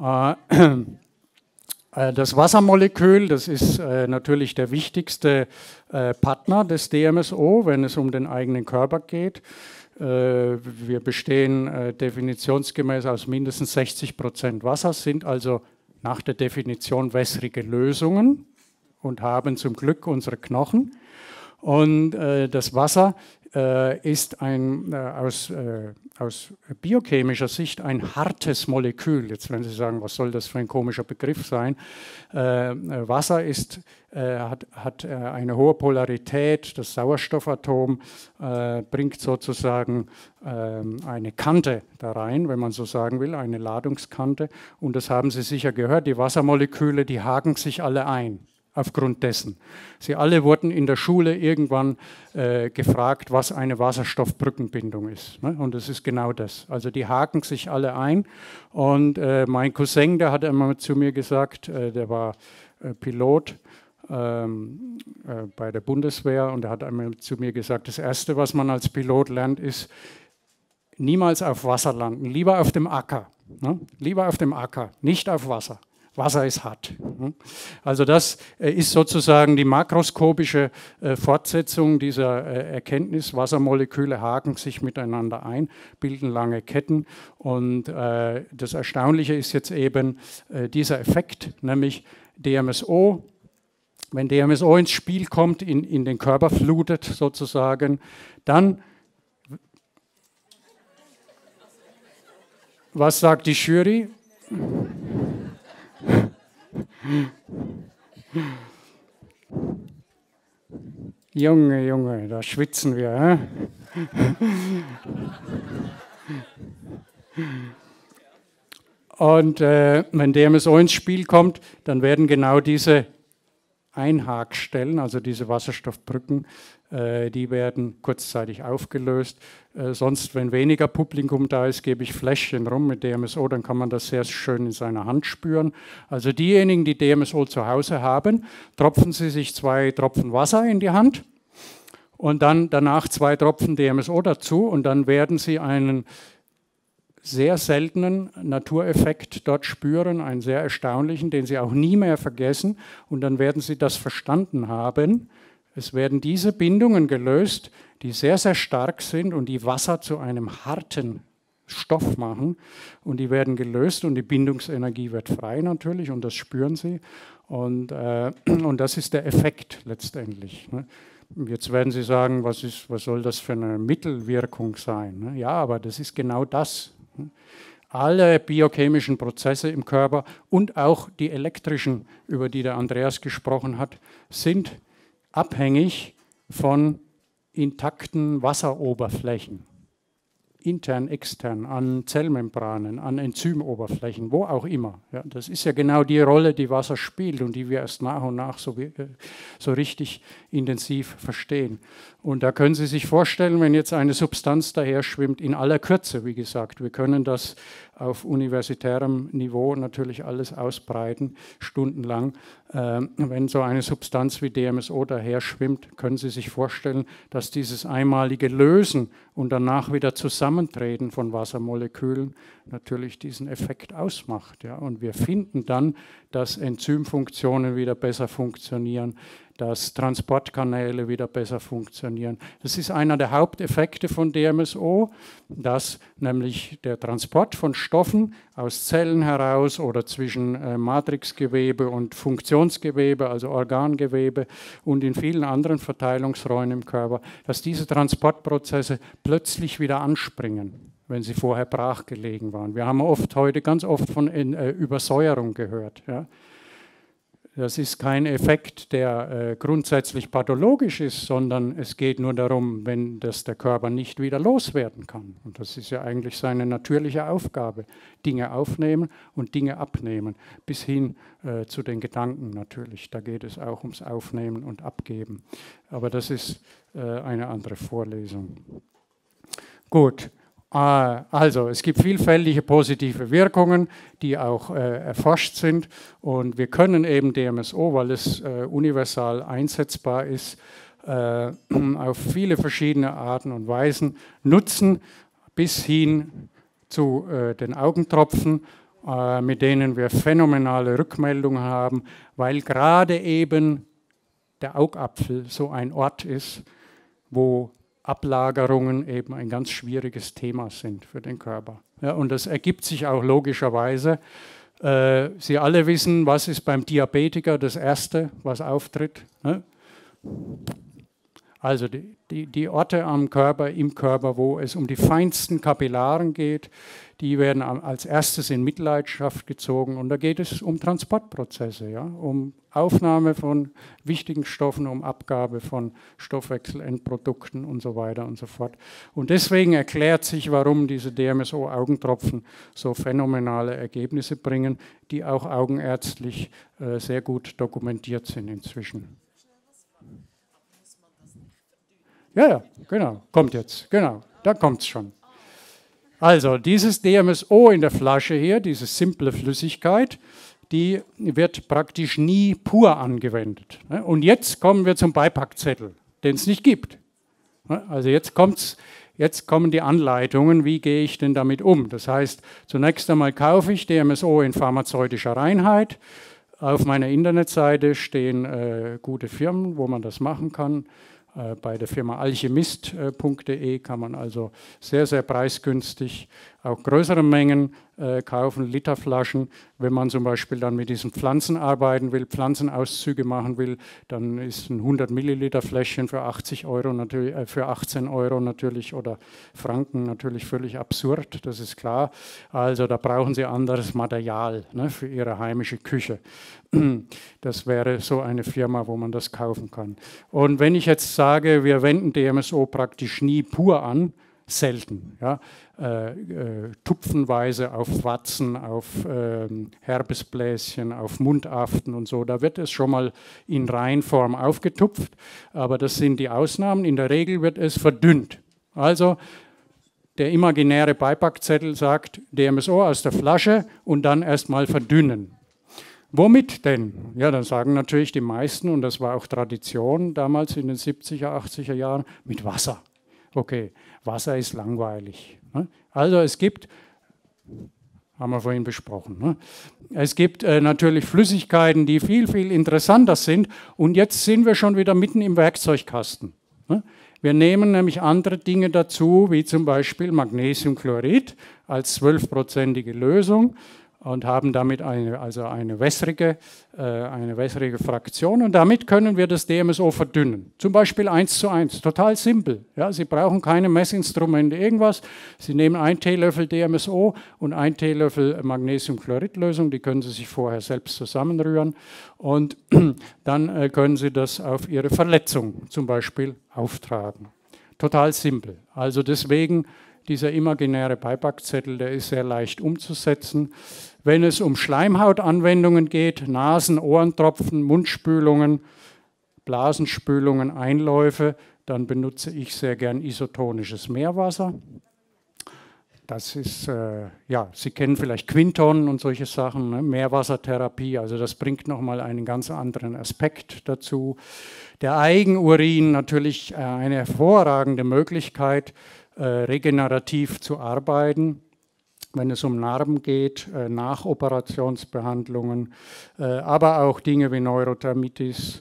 [SPEAKER 1] Das Wassermolekül, das ist natürlich der wichtigste Partner des DMSO, wenn es um den eigenen Körper geht. Wir bestehen definitionsgemäß aus mindestens 60% Wasser, sind also nach der Definition wässrige Lösungen und haben zum Glück unsere Knochen. Und das Wasser ist aus biochemischer Sicht ein hartes Molekül. Jetzt werden Sie sagen, was soll das für ein komischer Begriff sein? Wasser hat eine hohe Polarität. Das Sauerstoffatom bringt sozusagen eine Kante da rein, wenn man so sagen will, eine Ladungskante. Und das haben Sie sicher gehört, die Wassermoleküle, die haken sich alle ein. Aufgrund dessen. Sie alle wurden in der Schule irgendwann gefragt, was eine Wasserstoffbrückenbindung ist. Ne? Und das ist genau das. Also die haken sich alle ein. Und mein Cousin, der hat einmal zu mir gesagt, der war Pilot bei der Bundeswehr und er hat einmal zu mir gesagt, das Erste, was man als Pilot lernt, ist, niemals auf Wasser landen, lieber auf dem Acker. Ne? Lieber auf dem Acker, nicht auf Wasser. Wasser ist hart. Also das ist sozusagen die makroskopische Fortsetzung dieser Erkenntnis. Wassermoleküle haken sich miteinander ein, bilden lange Ketten. Und das Erstaunliche ist jetzt eben dieser Effekt, nämlich DMSO. Wenn DMSO ins Spiel kommt, in den Körper flutet sozusagen, dann, was sagt die Jury? Junge, da schwitzen wir. Und wenn DMSO ins Spiel kommt, dann werden genau diese Einhakstellen, also diese Wasserstoffbrücken, die werden kurzzeitig aufgelöst. Sonst, wenn weniger Publikum da ist, gebe ich Fläschchen rum mit DMSO, dann kann man das sehr schön in seiner Hand spüren. Also diejenigen, die DMSO zu Hause haben, tropfen sie sich 2 Tropfen Wasser in die Hand und dann danach 2 Tropfen DMSO dazu und dann werden sie einen sehr seltenen Natureffekt dort spüren, einen sehr erstaunlichen, den Sie auch nie mehr vergessen. Und dann werden Sie das verstanden haben. Es werden diese Bindungen gelöst, die sehr, sehr stark sind und die Wasser zu einem harten Stoff machen. Und die werden gelöst und die Bindungsenergie wird frei natürlich und das spüren Sie. Und das ist der Effekt letztendlich. Jetzt werden Sie sagen, was soll das für eine Mittelwirkung sein? Ja, aber das ist genau das. Alle biochemischen Prozesse im Körper und auch die elektrischen, über die der Andreas gesprochen hat, sind abhängig von intakten Wasseroberflächen. Intern, extern, an Zellmembranen, an Enzymoberflächen, wo auch immer. Ja, das ist ja genau die Rolle, die Wasser spielt und die wir erst nach und nach so richtig intensiv verstehen. Und da können Sie sich vorstellen, wenn jetzt eine Substanz daher schwimmt, in aller Kürze, wie gesagt, wir können das auf universitärem Niveau natürlich alles ausbreiten, stundenlang. Wenn so eine Substanz wie DMSO daher schwimmt, können Sie sich vorstellen, dass dieses einmalige Lösen und danach wieder Zusammentreten von Wassermolekülen natürlich diesen Effekt ausmacht. Ja. Und wir finden dann, dass Enzymfunktionen wieder besser funktionieren, dass Transportkanäle wieder besser funktionieren. Das ist einer der Haupteffekte von DMSO, dass nämlich der Transport von Stoffen aus Zellen heraus oder zwischen Matrixgewebe und Funktionsgewebe, also Organgewebe und in vielen anderen Verteilungsräumen im Körper, dass diese Transportprozesse plötzlich wieder anspringen, wenn sie vorher brachgelegen waren. Wir haben heute ganz oft von Übersäuerung gehört. Ja. Das ist kein Effekt, der grundsätzlich pathologisch ist, sondern es geht nur darum, wenn das der Körper nicht wieder loswerden kann. Und das ist ja eigentlich seine natürliche Aufgabe. Dinge aufnehmen und Dinge abnehmen, bis hin zu den Gedanken natürlich. Da geht es auch ums Aufnehmen und Abgeben. Aber das ist eine andere Vorlesung. Gut. Also, es gibt vielfältige positive Wirkungen, die auch erforscht sind und wir können eben DMSO, weil es universal einsetzbar ist, auf viele verschiedene Arten und Weisen nutzen, bis hin zu den Augentropfen, mit denen wir phänomenale Rückmeldungen haben, weil gerade eben der Augapfel so ein Ort ist, wo Ablagerungen eben ein ganz schwieriges Thema sind für den Körper. Ja, und das ergibt sich auch logischerweise. Sie alle wissen, was ist beim Diabetiker das Erste, was auftritt? Ne? Also die Orte am Körper, im Körper, wo es um die feinsten Kapillaren geht, die werden als erstes in Mitleidenschaft gezogen. Und da geht es um Transportprozesse, ja? Um Aufnahme von wichtigen Stoffen, um Abgabe von Stoffwechselendprodukten und so weiter und so fort. Und deswegen erklärt sich, warum diese DMSO-Augentropfen so phänomenale Ergebnisse bringen, die auch augenärztlich sehr gut dokumentiert sind inzwischen. Ja, genau, kommt jetzt, genau, da kommt es schon. Also dieses DMSO in der Flasche hier, diese simple Flüssigkeit, die wird praktisch nie pur angewendet. Und jetzt kommen wir zum Beipackzettel, den es nicht gibt. Also jetzt kommen die Anleitungen, wie gehe ich denn damit um. Das heißt, zunächst einmal kaufe ich DMSO in pharmazeutischer Reinheit. Auf meiner Internetseite stehen gute Firmen, wo man das machen kann. Bei der Firma alchemist.de kann man also sehr, sehr preisgünstig auch größere Mengen kaufen, Literflaschen. Wenn man zum Beispiel dann mit diesen Pflanzen arbeiten will, Pflanzenauszüge machen will, dann ist ein 100 Milliliter Fläschchen für 80 Euro natürlich, für 18 Euro natürlich oder Franken natürlich völlig absurd, das ist klar. Also da brauchen Sie anderes Material, ne, für Ihre heimische Küche. Das wäre so eine Firma, wo man das kaufen kann. Und wenn ich jetzt sage, wir wenden DMSO praktisch nie pur an, selten, ja, tupfenweise auf Watzen, auf Herpesbläschen, auf Mundaften und so, da wird es schon mal in Reinform aufgetupft, aber das sind die Ausnahmen. In der Regel wird es verdünnt. Also der imaginäre Beipackzettel sagt DMSO aus der Flasche und dann erstmal verdünnen. Womit denn? Ja, dann sagen natürlich die meisten, und das war auch Tradition damals in den 70er, 80er Jahren, mit Wasser. Okay, Wasser ist langweilig. Ne? Also es gibt, haben wir vorhin besprochen, ne? Es gibt natürlich Flüssigkeiten, die viel, viel interessanter sind. Und jetzt sind wir schon wieder mitten im Werkzeugkasten. Ne? Wir nehmen nämlich andere Dinge dazu, wie zum Beispiel Magnesiumchlorid als 12-prozentige Lösung und haben damit eine wässrige Fraktion und damit können wir das DMSO verdünnen. Zum Beispiel 1:1, total simpel. Ja, Sie brauchen keine Messinstrumente, irgendwas. Sie nehmen 1 Teelöffel DMSO und 1 Teelöffel Magnesiumchloridlösung, die können Sie sich vorher selbst zusammenrühren und dann können Sie das auf Ihre Verletzung zum Beispiel auftragen. Total simpel. Also deswegen dieser imaginäre Beipackzettel, der ist sehr leicht umzusetzen. Wenn es um Schleimhautanwendungen geht, Nasen-, Ohrentropfen, Mundspülungen, Blasenspülungen, Einläufe, dann benutze ich sehr gern isotonisches Meerwasser. Das ist, ja, Sie kennen vielleicht Quinton und solche Sachen, ne? Meerwassertherapie, also das bringt nochmal einen ganz anderen Aspekt dazu. Der Eigenurin natürlich eine hervorragende Möglichkeit, regenerativ zu arbeiten, wenn es um Narben geht, Nachoperationsbehandlungen, aber auch Dinge wie Neurodermitis,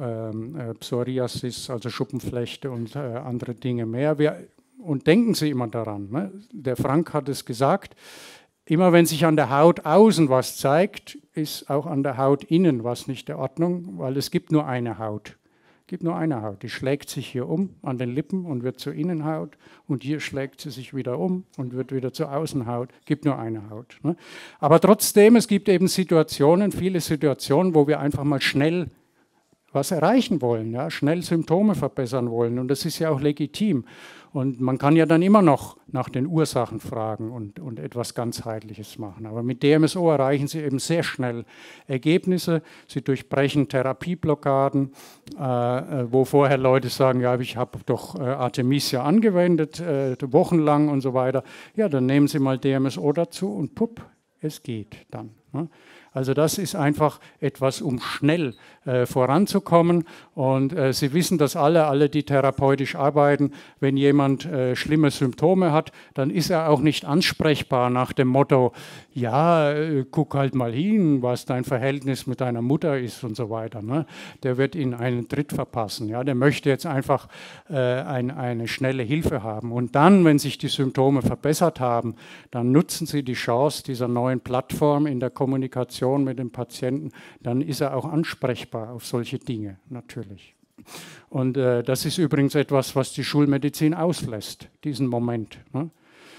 [SPEAKER 1] Psoriasis, also Schuppenflechte und andere Dinge mehr. Und denken Sie immer daran, ne? Der Frank hat es gesagt, immer wenn sich an der Haut außen was zeigt, ist auch an der Haut innen was nicht in Ordnung, weil es gibt nur eine Haut. Es gibt nur eine Haut, die schlägt sich hier um an den Lippen und wird zur Innenhaut und hier schlägt sie sich wieder um und wird wieder zur Außenhaut. Es gibt nur eine Haut. Ne? Aber trotzdem, es gibt eben Situationen, viele Situationen, wo wir einfach mal schnell was erreichen wollen, ja? Schnell Symptome verbessern wollen und das ist ja auch legitim. Und man kann ja dann immer noch nach den Ursachen fragen und etwas Ganzheitliches machen. Aber mit DMSO erreichen Sie eben sehr schnell Ergebnisse. Sie durchbrechen Therapieblockaden, wo vorher Leute sagen, ja, ich habe doch Artemisia angewendet, wochenlang und so weiter. Ja, dann nehmen Sie mal DMSO dazu und pupp, es geht dann. Ne? Also das ist einfach etwas, um schnell voranzukommen. Und Sie wissen das alle, die therapeutisch arbeiten, wenn jemand schlimme Symptome hat, dann ist er auch nicht ansprechbar nach dem Motto, ja, guck halt mal hin, was dein Verhältnis mit deiner Mutter ist und so weiter. Ne? Der wird Ihnen einen Tritt verpassen. Ja? Der möchte jetzt einfach eine schnelle Hilfe haben. Und dann, wenn sich die Symptome verbessert haben, dann nutzen Sie die Chance dieser neuen Plattform in der Kommunikation mit dem Patienten, dann ist er auch ansprechbar auf solche Dinge, natürlich. Und das ist übrigens etwas, was die Schulmedizin auslässt, diesen Moment. Ne?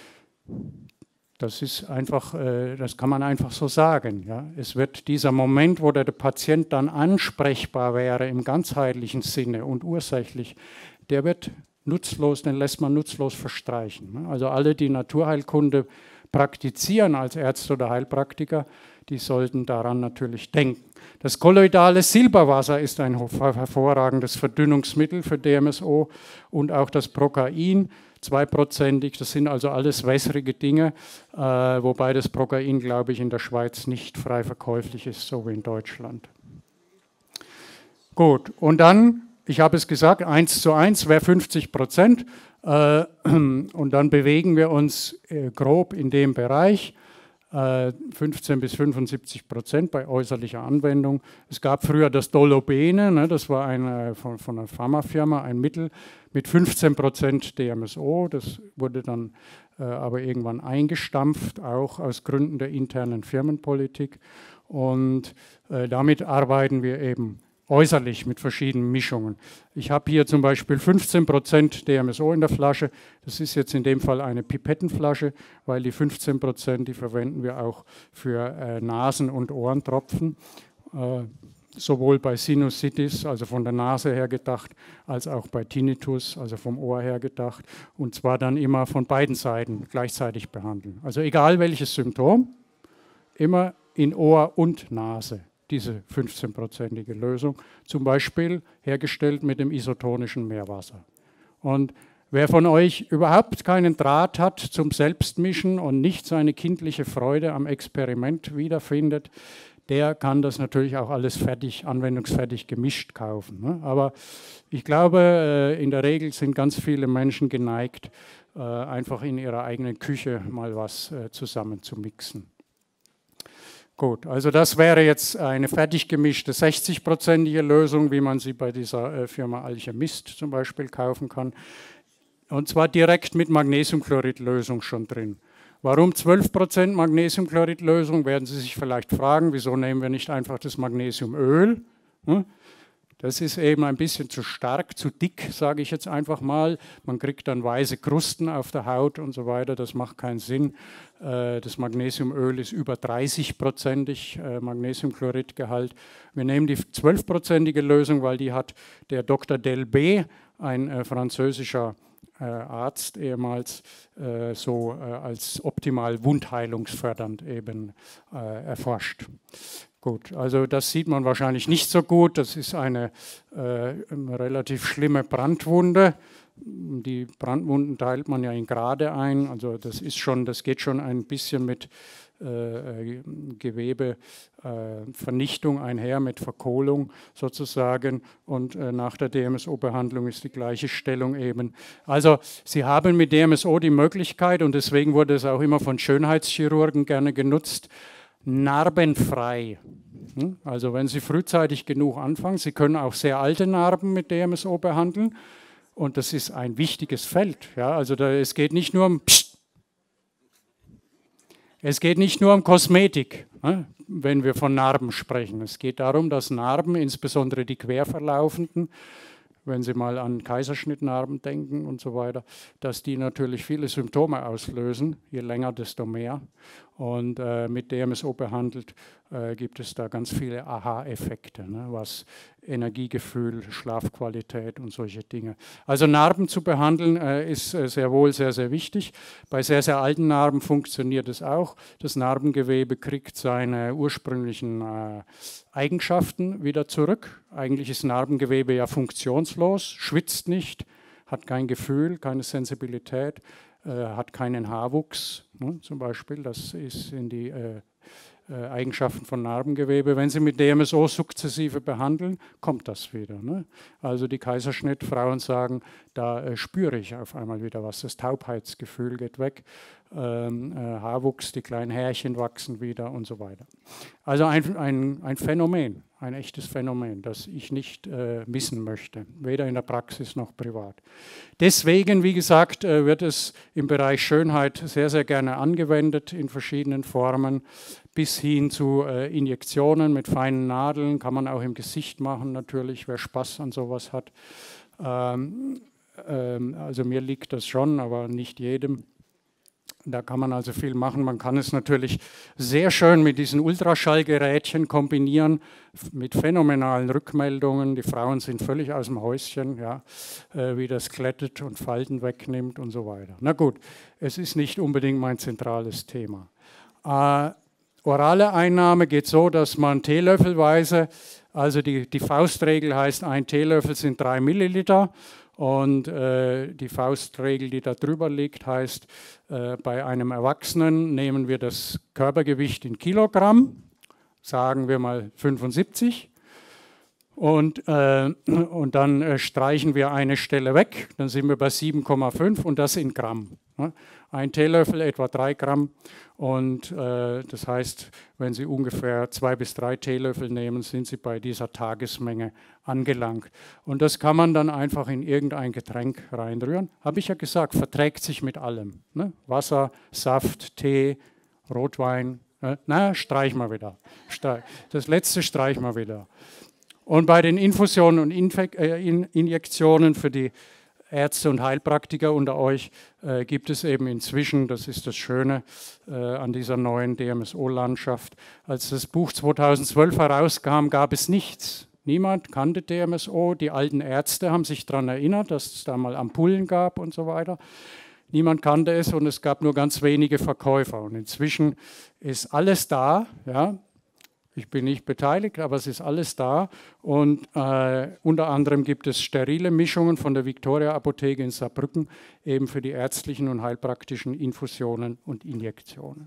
[SPEAKER 1] Das ist einfach, das kann man einfach so sagen. Ja? Es wird dieser Moment, wo der Patient dann ansprechbar wäre im ganzheitlichen Sinne und ursächlich, der wird nutzlos, den lässt man nutzlos verstreichen. Ne? Also alle, die Naturheilkunde praktizieren als Ärzte oder Heilpraktiker, die sollten daran natürlich denken. Das kolloidale Silberwasser ist ein hervorragendes Verdünnungsmittel für DMSO und auch das Procain, 2-prozentig, das sind also alles wässrige Dinge, wobei das Procain, glaube ich, in der Schweiz nicht frei verkäuflich ist, so wie in Deutschland. Gut, und dann, ich habe es gesagt, 1:1 wäre 50%, und dann bewegen wir uns grob in dem Bereich. 15 bis 75% bei äußerlicher Anwendung. Es gab früher das Dolobene, ne, das war von einer Pharmafirma ein Mittel mit 15% DMSO. Das wurde dann aber irgendwann eingestampft, auch aus Gründen der internen Firmenpolitik. Und damit arbeiten wir eben äußerlich mit verschiedenen Mischungen. Ich habe hier zum Beispiel 15% DMSO in der Flasche. Das ist jetzt in dem Fall eine Pipettenflasche, weil die 15%, die verwenden wir auch für Nasen- und Ohrentropfen. Sowohl bei Sinusitis, also von der Nase her gedacht, als auch bei Tinnitus, also vom Ohr her gedacht. Und zwar dann immer von beiden Seiten gleichzeitig behandeln. Also egal welches Symptom, immer in Ohr und Nase. Diese 15%ige Lösung, zum Beispiel hergestellt mit dem isotonischen Meerwasser. Und wer von euch überhaupt keinen Draht hat zum Selbstmischen und nicht seine kindliche Freude am Experiment wiederfindet, der kann das natürlich auch alles fertig, anwendungsfertig gemischt kaufen. Ne? Aber ich glaube, in der Regel sind ganz viele Menschen geneigt, einfach in ihrer eigenen Küche mal was zusammen zu mixen. Gut, also das wäre jetzt eine fertig gemischte 60%ige Lösung, wie man sie bei dieser Firma Alchemist zum Beispiel kaufen kann. Und zwar direkt mit Magnesiumchlorid-Lösung schon drin. Warum 12% Magnesiumchlorid-Lösung, werden Sie sich vielleicht fragen, wieso nehmen wir nicht einfach das Magnesiumöl? Das ist eben ein bisschen zu stark, zu dick, sage ich jetzt einfach mal. Man kriegt dann weiße Krusten auf der Haut und so weiter, das macht keinen Sinn. Das Magnesiumöl ist über 30%ig Magnesiumchloridgehalt. Wir nehmen die 12%ige Lösung, weil die hat der Dr. Delbé, ein französischer Arzt ehemals, so als optimal wundheilungsfördernd eben erforscht. Gut, also das sieht man wahrscheinlich nicht so gut. Das ist eine relativ schlimme Brandwunde. Die Brandwunden teilt man ja in Grade ein. Also das geht schon ein bisschen mit Gewebevernichtung einher, mit Verkohlung sozusagen. Und nach der DMSO-Behandlung ist die gleiche Stellung eben. Also Sie haben mit DMSO die Möglichkeit, und deswegen wurde es auch immer von Schönheitschirurgen gerne genutzt, narbenfrei. Also wenn Sie frühzeitig genug anfangen, Sie können auch sehr alte Narben mit DMSO behandeln und das ist ein wichtiges Feld. Ja, also es geht nicht nur um es geht nicht nur um Kosmetik, wenn wir von Narben sprechen. Es geht darum, dass Narben, insbesondere die quer verlaufenden, wenn Sie mal an Kaiserschnittnarben denken und so weiter, dass die natürlich viele Symptome auslösen, je länger, desto mehr. Und mit DMSO behandelt gibt es da ganz viele Aha-Effekte, ne, was Energiegefühl, Schlafqualität und solche Dinge. Also Narben zu behandeln ist sehr wohl sehr, sehr wichtig. Bei sehr, sehr alten Narben funktioniert es auch. Das Narbengewebe kriegt seine ursprünglichen Eigenschaften wieder zurück. Eigentlich ist Narbengewebe ja funktionslos, schwitzt nicht, hat kein Gefühl, keine Sensibilität, hat keinen Haarwuchs, ne, zum Beispiel. Das sind die Eigenschaften von Narbengewebe. Wenn Sie mit DMSO sukzessive behandeln, kommt das wieder. Ne? Also die Kaiserschnittfrauen sagen, da spüre ich auf einmal wieder was. Das Taubheitsgefühl geht weg, Haarwuchs, die kleinen Härchen wachsen wieder und so weiter. Also ein Phänomen, ein echtes Phänomen, das ich nicht missen möchte, weder in der Praxis noch privat. Deswegen, wie gesagt, wird es im Bereich Schönheit sehr, sehr gerne angewendet in verschiedenen Formen, bis hin zu Injektionen mit feinen Nadeln, kann man auch im Gesicht machen natürlich, wer Spaß an sowas hat. Also mir liegt das schon, aber nicht jedem. Da kann man also viel machen. Man kann es natürlich sehr schön mit diesen Ultraschallgerätchen kombinieren, mit phänomenalen Rückmeldungen. Die Frauen sind völlig aus dem Häuschen, ja, wie das glättet und Falten wegnimmt und so weiter. Na gut, es ist nicht unbedingt mein zentrales Thema. Orale Einnahme geht so, dass man teelöffelweise, also die Faustregel heißt, ein Teelöffel sind 3 Milliliter. Und die Faustregel, die da drüber liegt, heißt, bei einem Erwachsenen nehmen wir das Körpergewicht in Kilogramm, sagen wir mal 75, und dann streichen wir eine Stelle weg, dann sind wir bei 7,5 und das in Gramm. Ne? Ein Teelöffel etwa 3 Gramm und das heißt, wenn Sie ungefähr 2 bis 3 Teelöffel nehmen, sind Sie bei dieser Tagesmenge angelangt. Und das kann man dann einfach in irgendein Getränk reinrühren. Habe ich ja gesagt, verträgt sich mit allem. Ne? Wasser, Saft, Tee, Rotwein. Na, streichen wir wieder. Das letzte streichen wir wieder. Und bei den Infusionen und Injektionen für die Ärzte und Heilpraktiker unter euch gibt es eben inzwischen, das ist das Schöne an dieser neuen DMSO-Landschaft, als das Buch 2012 herauskam, gab es nichts. Niemand kannte DMSO, die alten Ärzte haben sich daran erinnert, dass es da mal Ampullen gab und so weiter. Niemand kannte es und es gab nur ganz wenige Verkäufer. Und inzwischen ist alles da, ja. Ich bin nicht beteiligt, aber es ist alles da und unter anderem gibt es sterile Mischungen von der Victoria Apotheke in Saarbrücken, eben für die ärztlichen und heilpraktischen Infusionen und Injektionen.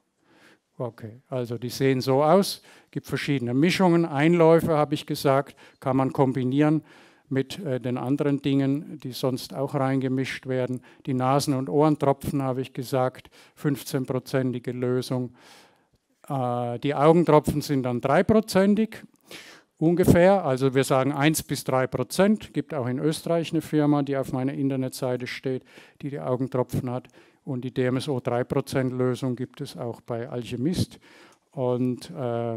[SPEAKER 1] Okay, also die sehen so aus, gibt verschiedene Mischungen, Einläufe habe ich gesagt, kann man kombinieren mit den anderen Dingen, die sonst auch reingemischt werden. Die Nasen- und Ohrentropfen habe ich gesagt, 15-prozentige Lösung. Die Augentropfen sind dann 3-prozentig ungefähr, also wir sagen 1 bis 3%. Gibt auch in Österreich eine Firma, die auf meiner Internetseite steht, die die Augentropfen hat. Und die DMSO 3% Lösung gibt es auch bei Alchemist. Und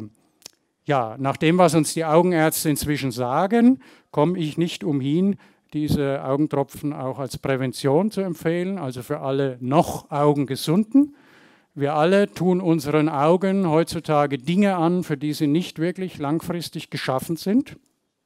[SPEAKER 1] ja, nach dem, was uns die Augenärzte inzwischen sagen, komme ich nicht umhin, diese Augentropfen auch als Prävention zu empfehlen, also für alle noch Augengesunden. Wir alle tun unseren Augen heutzutage Dinge an, für die sie nicht wirklich langfristig geschaffen sind.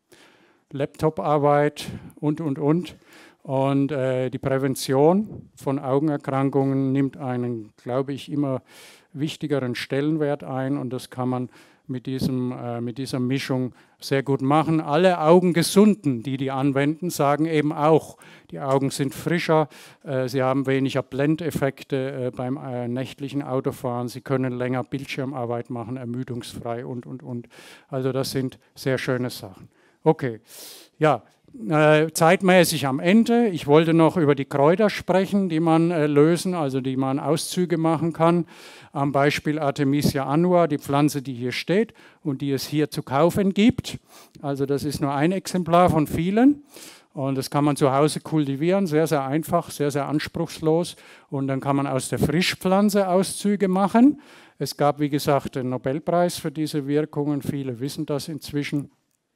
[SPEAKER 1] Laptoparbeit und. Und die Prävention von Augenerkrankungen nimmt einen, glaube ich, immer wichtigeren Stellenwert ein und das kann man mit dieser Mischung sehr gut machen. Alle Augengesunden, die anwenden, sagen eben auch, die Augen sind frischer, sie haben weniger Blendeffekte beim nächtlichen Autofahren, sie können länger Bildschirmarbeit machen, ermüdungsfrei und. Also das sind sehr schöne Sachen. Okay, ja. Zeitmäßig am Ende. Ich wollte noch über die Kräuter sprechen, die man lösen, also die man Auszüge machen kann. Am Beispiel Artemisia annua, die Pflanze, die hier steht und die es hier zu kaufen gibt. Also das ist nur ein Exemplar von vielen. Und das kann man zu Hause kultivieren, sehr, sehr einfach, sehr, sehr anspruchslos. Und dann kann man aus der Frischpflanze Auszüge machen. Es gab, wie gesagt, den Nobelpreis für diese Wirkungen. Viele wissen das inzwischen.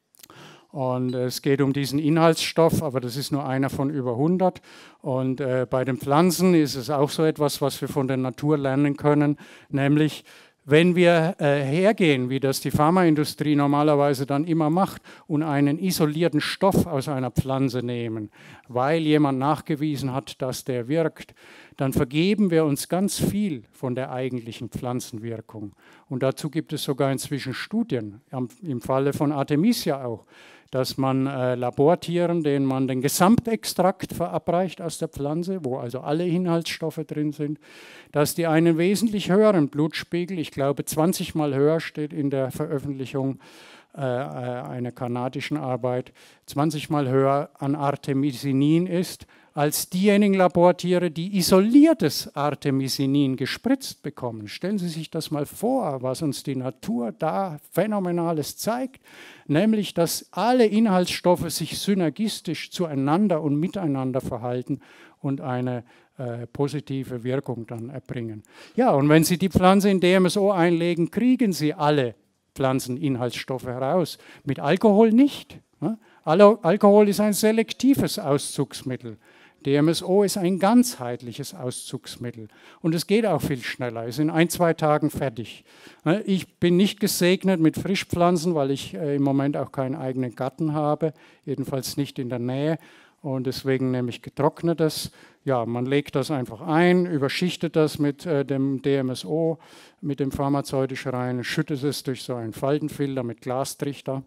[SPEAKER 1] Und es geht um diesen Inhaltsstoff, aber das ist nur einer von über 100. Und bei den Pflanzen ist es auch so etwas, was wir von der Natur lernen können, nämlich wenn wir hergehen, wie das die Pharmaindustrie normalerweise dann immer macht, und einen isolierten Stoff aus einer Pflanze nehmen, weil jemand nachgewiesen hat, dass der wirkt, dann vergeben wir uns ganz viel von der eigentlichen Pflanzenwirkung. Und dazu gibt es sogar inzwischen Studien, im Falle von Artemisia auch, dass man Labortieren, denen man den Gesamtextrakt verabreicht aus der Pflanze, wo also alle Inhaltsstoffe drin sind, dass die einen wesentlich höheren Blutspiegel, ich glaube 20 Mal höher steht in der Veröffentlichung einer kanadischen Arbeit, 20 Mal höher an Artemisinin ist, als diejenigen Labortiere, die isoliertes Artemisinin gespritzt bekommen. Stellen Sie sich das mal vor, was uns die Natur da Phänomenales zeigt, nämlich, dass alle Inhaltsstoffe sich synergistisch zueinander und miteinander verhalten und eine positive Wirkung dann erbringen. Ja, und wenn Sie die Pflanze in DMSO einlegen, kriegen Sie alle Pflanzeninhaltsstoffe heraus. Mit Alkohol nicht. Ne? Alkohol ist ein selektives Auszugsmittel. DMSO ist ein ganzheitliches Auszugsmittel und es geht auch viel schneller, ist in 1, 2 Tagen fertig. Ich bin nicht gesegnet mit Frischpflanzen, weil ich im Moment auch keinen eigenen Garten habe, jedenfalls nicht in der Nähe und deswegen nehme ich getrocknetes. Ja, man legt das einfach ein, überschichtet das mit dem DMSO, mit dem pharmazeutisch rein, schüttet es durch so einen Faltenfilter mit Glastrichter.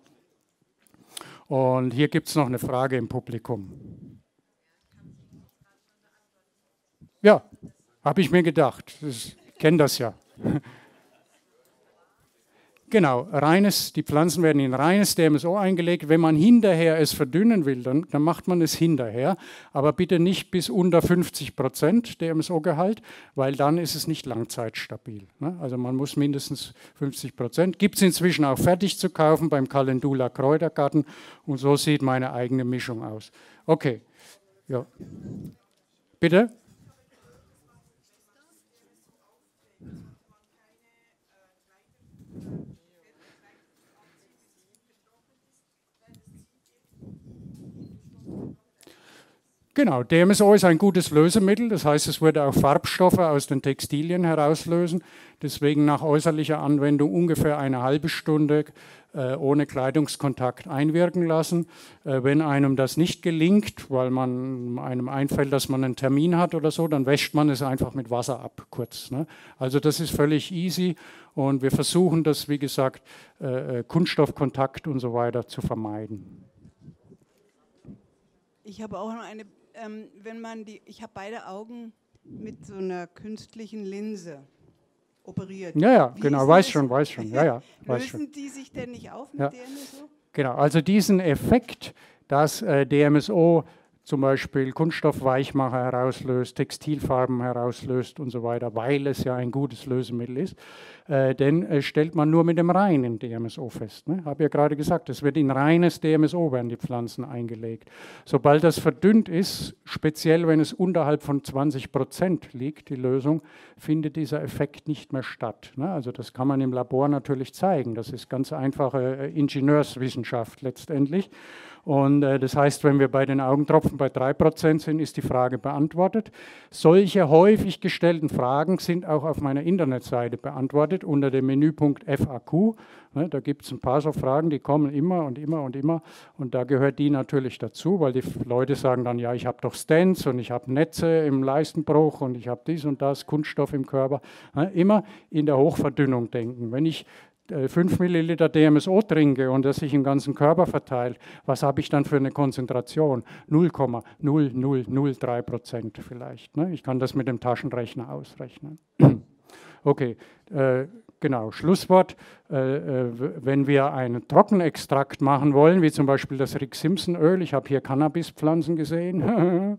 [SPEAKER 1] Und hier gibt es noch eine Frage im Publikum. Ja, habe ich mir gedacht. Ich kenne das ja. Genau, die Pflanzen werden in reines DMSO eingelegt. Wenn man hinterher es verdünnen will, dann macht man es hinterher. Aber bitte nicht bis unter 50% DMSO-Gehalt, weil dann ist es nicht langzeitstabil. Ne? Also man muss mindestens 50%. Gibt es inzwischen auch fertig zu kaufen beim Calendula Kräutergarten. Und so sieht meine eigene Mischung aus. Okay, ja. Bitte? Genau, DMSO ist ein gutes Lösemittel, das heißt, es würde auch Farbstoffe aus den Textilien herauslösen, deswegen nach äußerlicher Anwendung ungefähr eine halbe Stunde ohne Kleidungskontakt einwirken lassen. Wenn einem das nicht gelingt, weil einem einfällt, dass man einen Termin hat oder so, dann wäscht man es einfach mit Wasser ab, kurz. Ne? Also das ist völlig easy und wir versuchen das, wie gesagt, Kunststoffkontakt und so weiter zu vermeiden.
[SPEAKER 2] Ich habe auch noch eine, ich habe beide Augen mit so einer künstlichen Linse operiert.
[SPEAKER 1] Ja, genau, weiß schon. Ja,
[SPEAKER 2] lösen die sich denn nicht auf mit DMSO?
[SPEAKER 1] Genau, also diesen Effekt, dass DMSO zum Beispiel Kunststoffweichmacher herauslöst, Textilfarben herauslöst und so weiter, weil es ja ein gutes Lösemittel ist, denn stellt man nur mit dem reinen DMSO fest. Ne? Habe ja gerade gesagt, es wird in reines DMSO werden die Pflanzen eingelegt. Sobald das verdünnt ist, speziell wenn es unterhalb von 20% liegt, die Lösung, findet dieser Effekt nicht mehr statt. Ne? Also das kann man im Labor natürlich zeigen. Das ist ganz einfache Ingenieurswissenschaft letztendlich. Und das heißt, wenn wir bei den Augentropfen bei 3% sind, ist die Frage beantwortet. Solche häufig gestellten Fragen sind auch auf meiner Internetseite beantwortet unter dem Menüpunkt FAQ. Da gibt es ein paar so Fragen, die kommen immer und immer und immer. Und da gehört die natürlich dazu, weil die Leute sagen dann, ja, ich habe doch Stents und ich habe Netze im Leistenbruch und ich habe dies und das, Kunststoff im Körper. Immer in der Hochverdünnung denken. Wenn ich 5 Milliliter DMSO trinke und das sich im ganzen Körper verteilt, was habe ich dann für eine Konzentration? 0,0003% vielleicht. Ne? Ich kann das mit dem Taschenrechner ausrechnen. Okay, genau, Schlusswort. Wenn wir einen Trockenextrakt machen wollen, wie zum Beispiel das Rick Simpson Öl, ich habe hier Cannabispflanzen gesehen,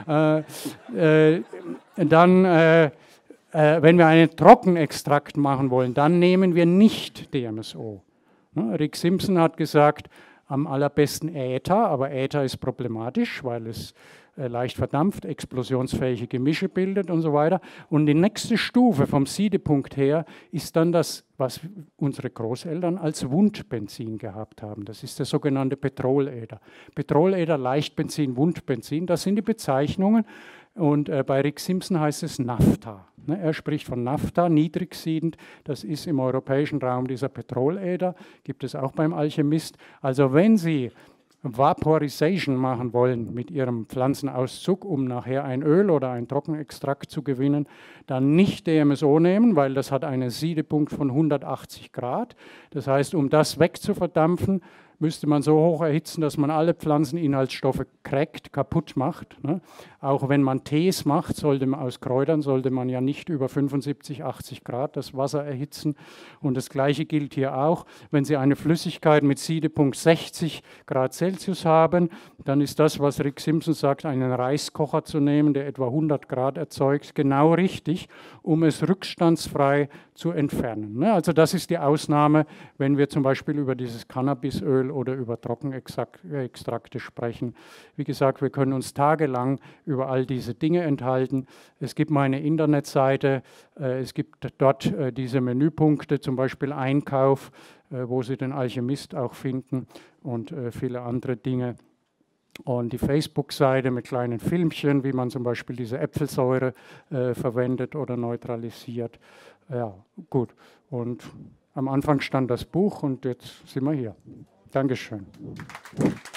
[SPEAKER 1] dann wenn wir einen Trockenextrakt machen wollen, dann nehmen wir nicht DMSO. Rick Simpson hat gesagt, am allerbesten Äther, aber Äther ist problematisch, weil es leicht verdampft, explosionsfähige Gemische bildet und so weiter. Und die nächste Stufe vom Siedepunkt her ist dann das, was unsere Großeltern als Wundbenzin gehabt haben. Das ist der sogenannte Petroläther. Petroläther, Leichtbenzin, Wundbenzin, das sind die Bezeichnungen. Und bei Rick Simpson heißt es Naphtha. Er spricht von Naphtha, niedrigsiedend. Das ist im europäischen Raum dieser Petroläther, gibt es auch beim Alchemist. Also wenn Sie Vaporization machen wollen mit Ihrem Pflanzenauszug, um nachher ein Öl oder ein Trockenextrakt zu gewinnen, dann nicht DMSO nehmen, weil das hat einen Siedepunkt von 180 Grad. Das heißt, um das wegzuverdampfen, müsste man so hoch erhitzen, dass man alle Pflanzeninhaltsstoffe crackt, kaputt macht. Ne? Auch wenn man Tees macht, aus Kräutern sollte man ja nicht über 75, 80 Grad das Wasser erhitzen. Und das Gleiche gilt hier auch. Wenn Sie eine Flüssigkeit mit Siedepunkt 60 Grad Celsius haben, dann ist das, was Rick Simpson sagt, einen Reiskocher zu nehmen, der etwa 100 Grad erzeugt, genau richtig, um es rückstandsfrei zu entfernen. Ne? Also das ist die Ausnahme, wenn wir zum Beispiel über dieses Cannabisöl oder über Trockenextrakte sprechen. Wie gesagt, wir können uns tagelang über all diese Dinge enthalten. Es gibt meine Internetseite, es gibt dort diese Menüpunkte, zum Beispiel Einkauf, wo Sie den Alchemist auch finden und viele andere Dinge. Und die Facebook-Seite mit kleinen Filmchen, wie man zum Beispiel diese Äpfelsäure verwendet oder neutralisiert. Ja, gut. Und am Anfang stand das Buch und jetzt sind wir hier. Dankeschön.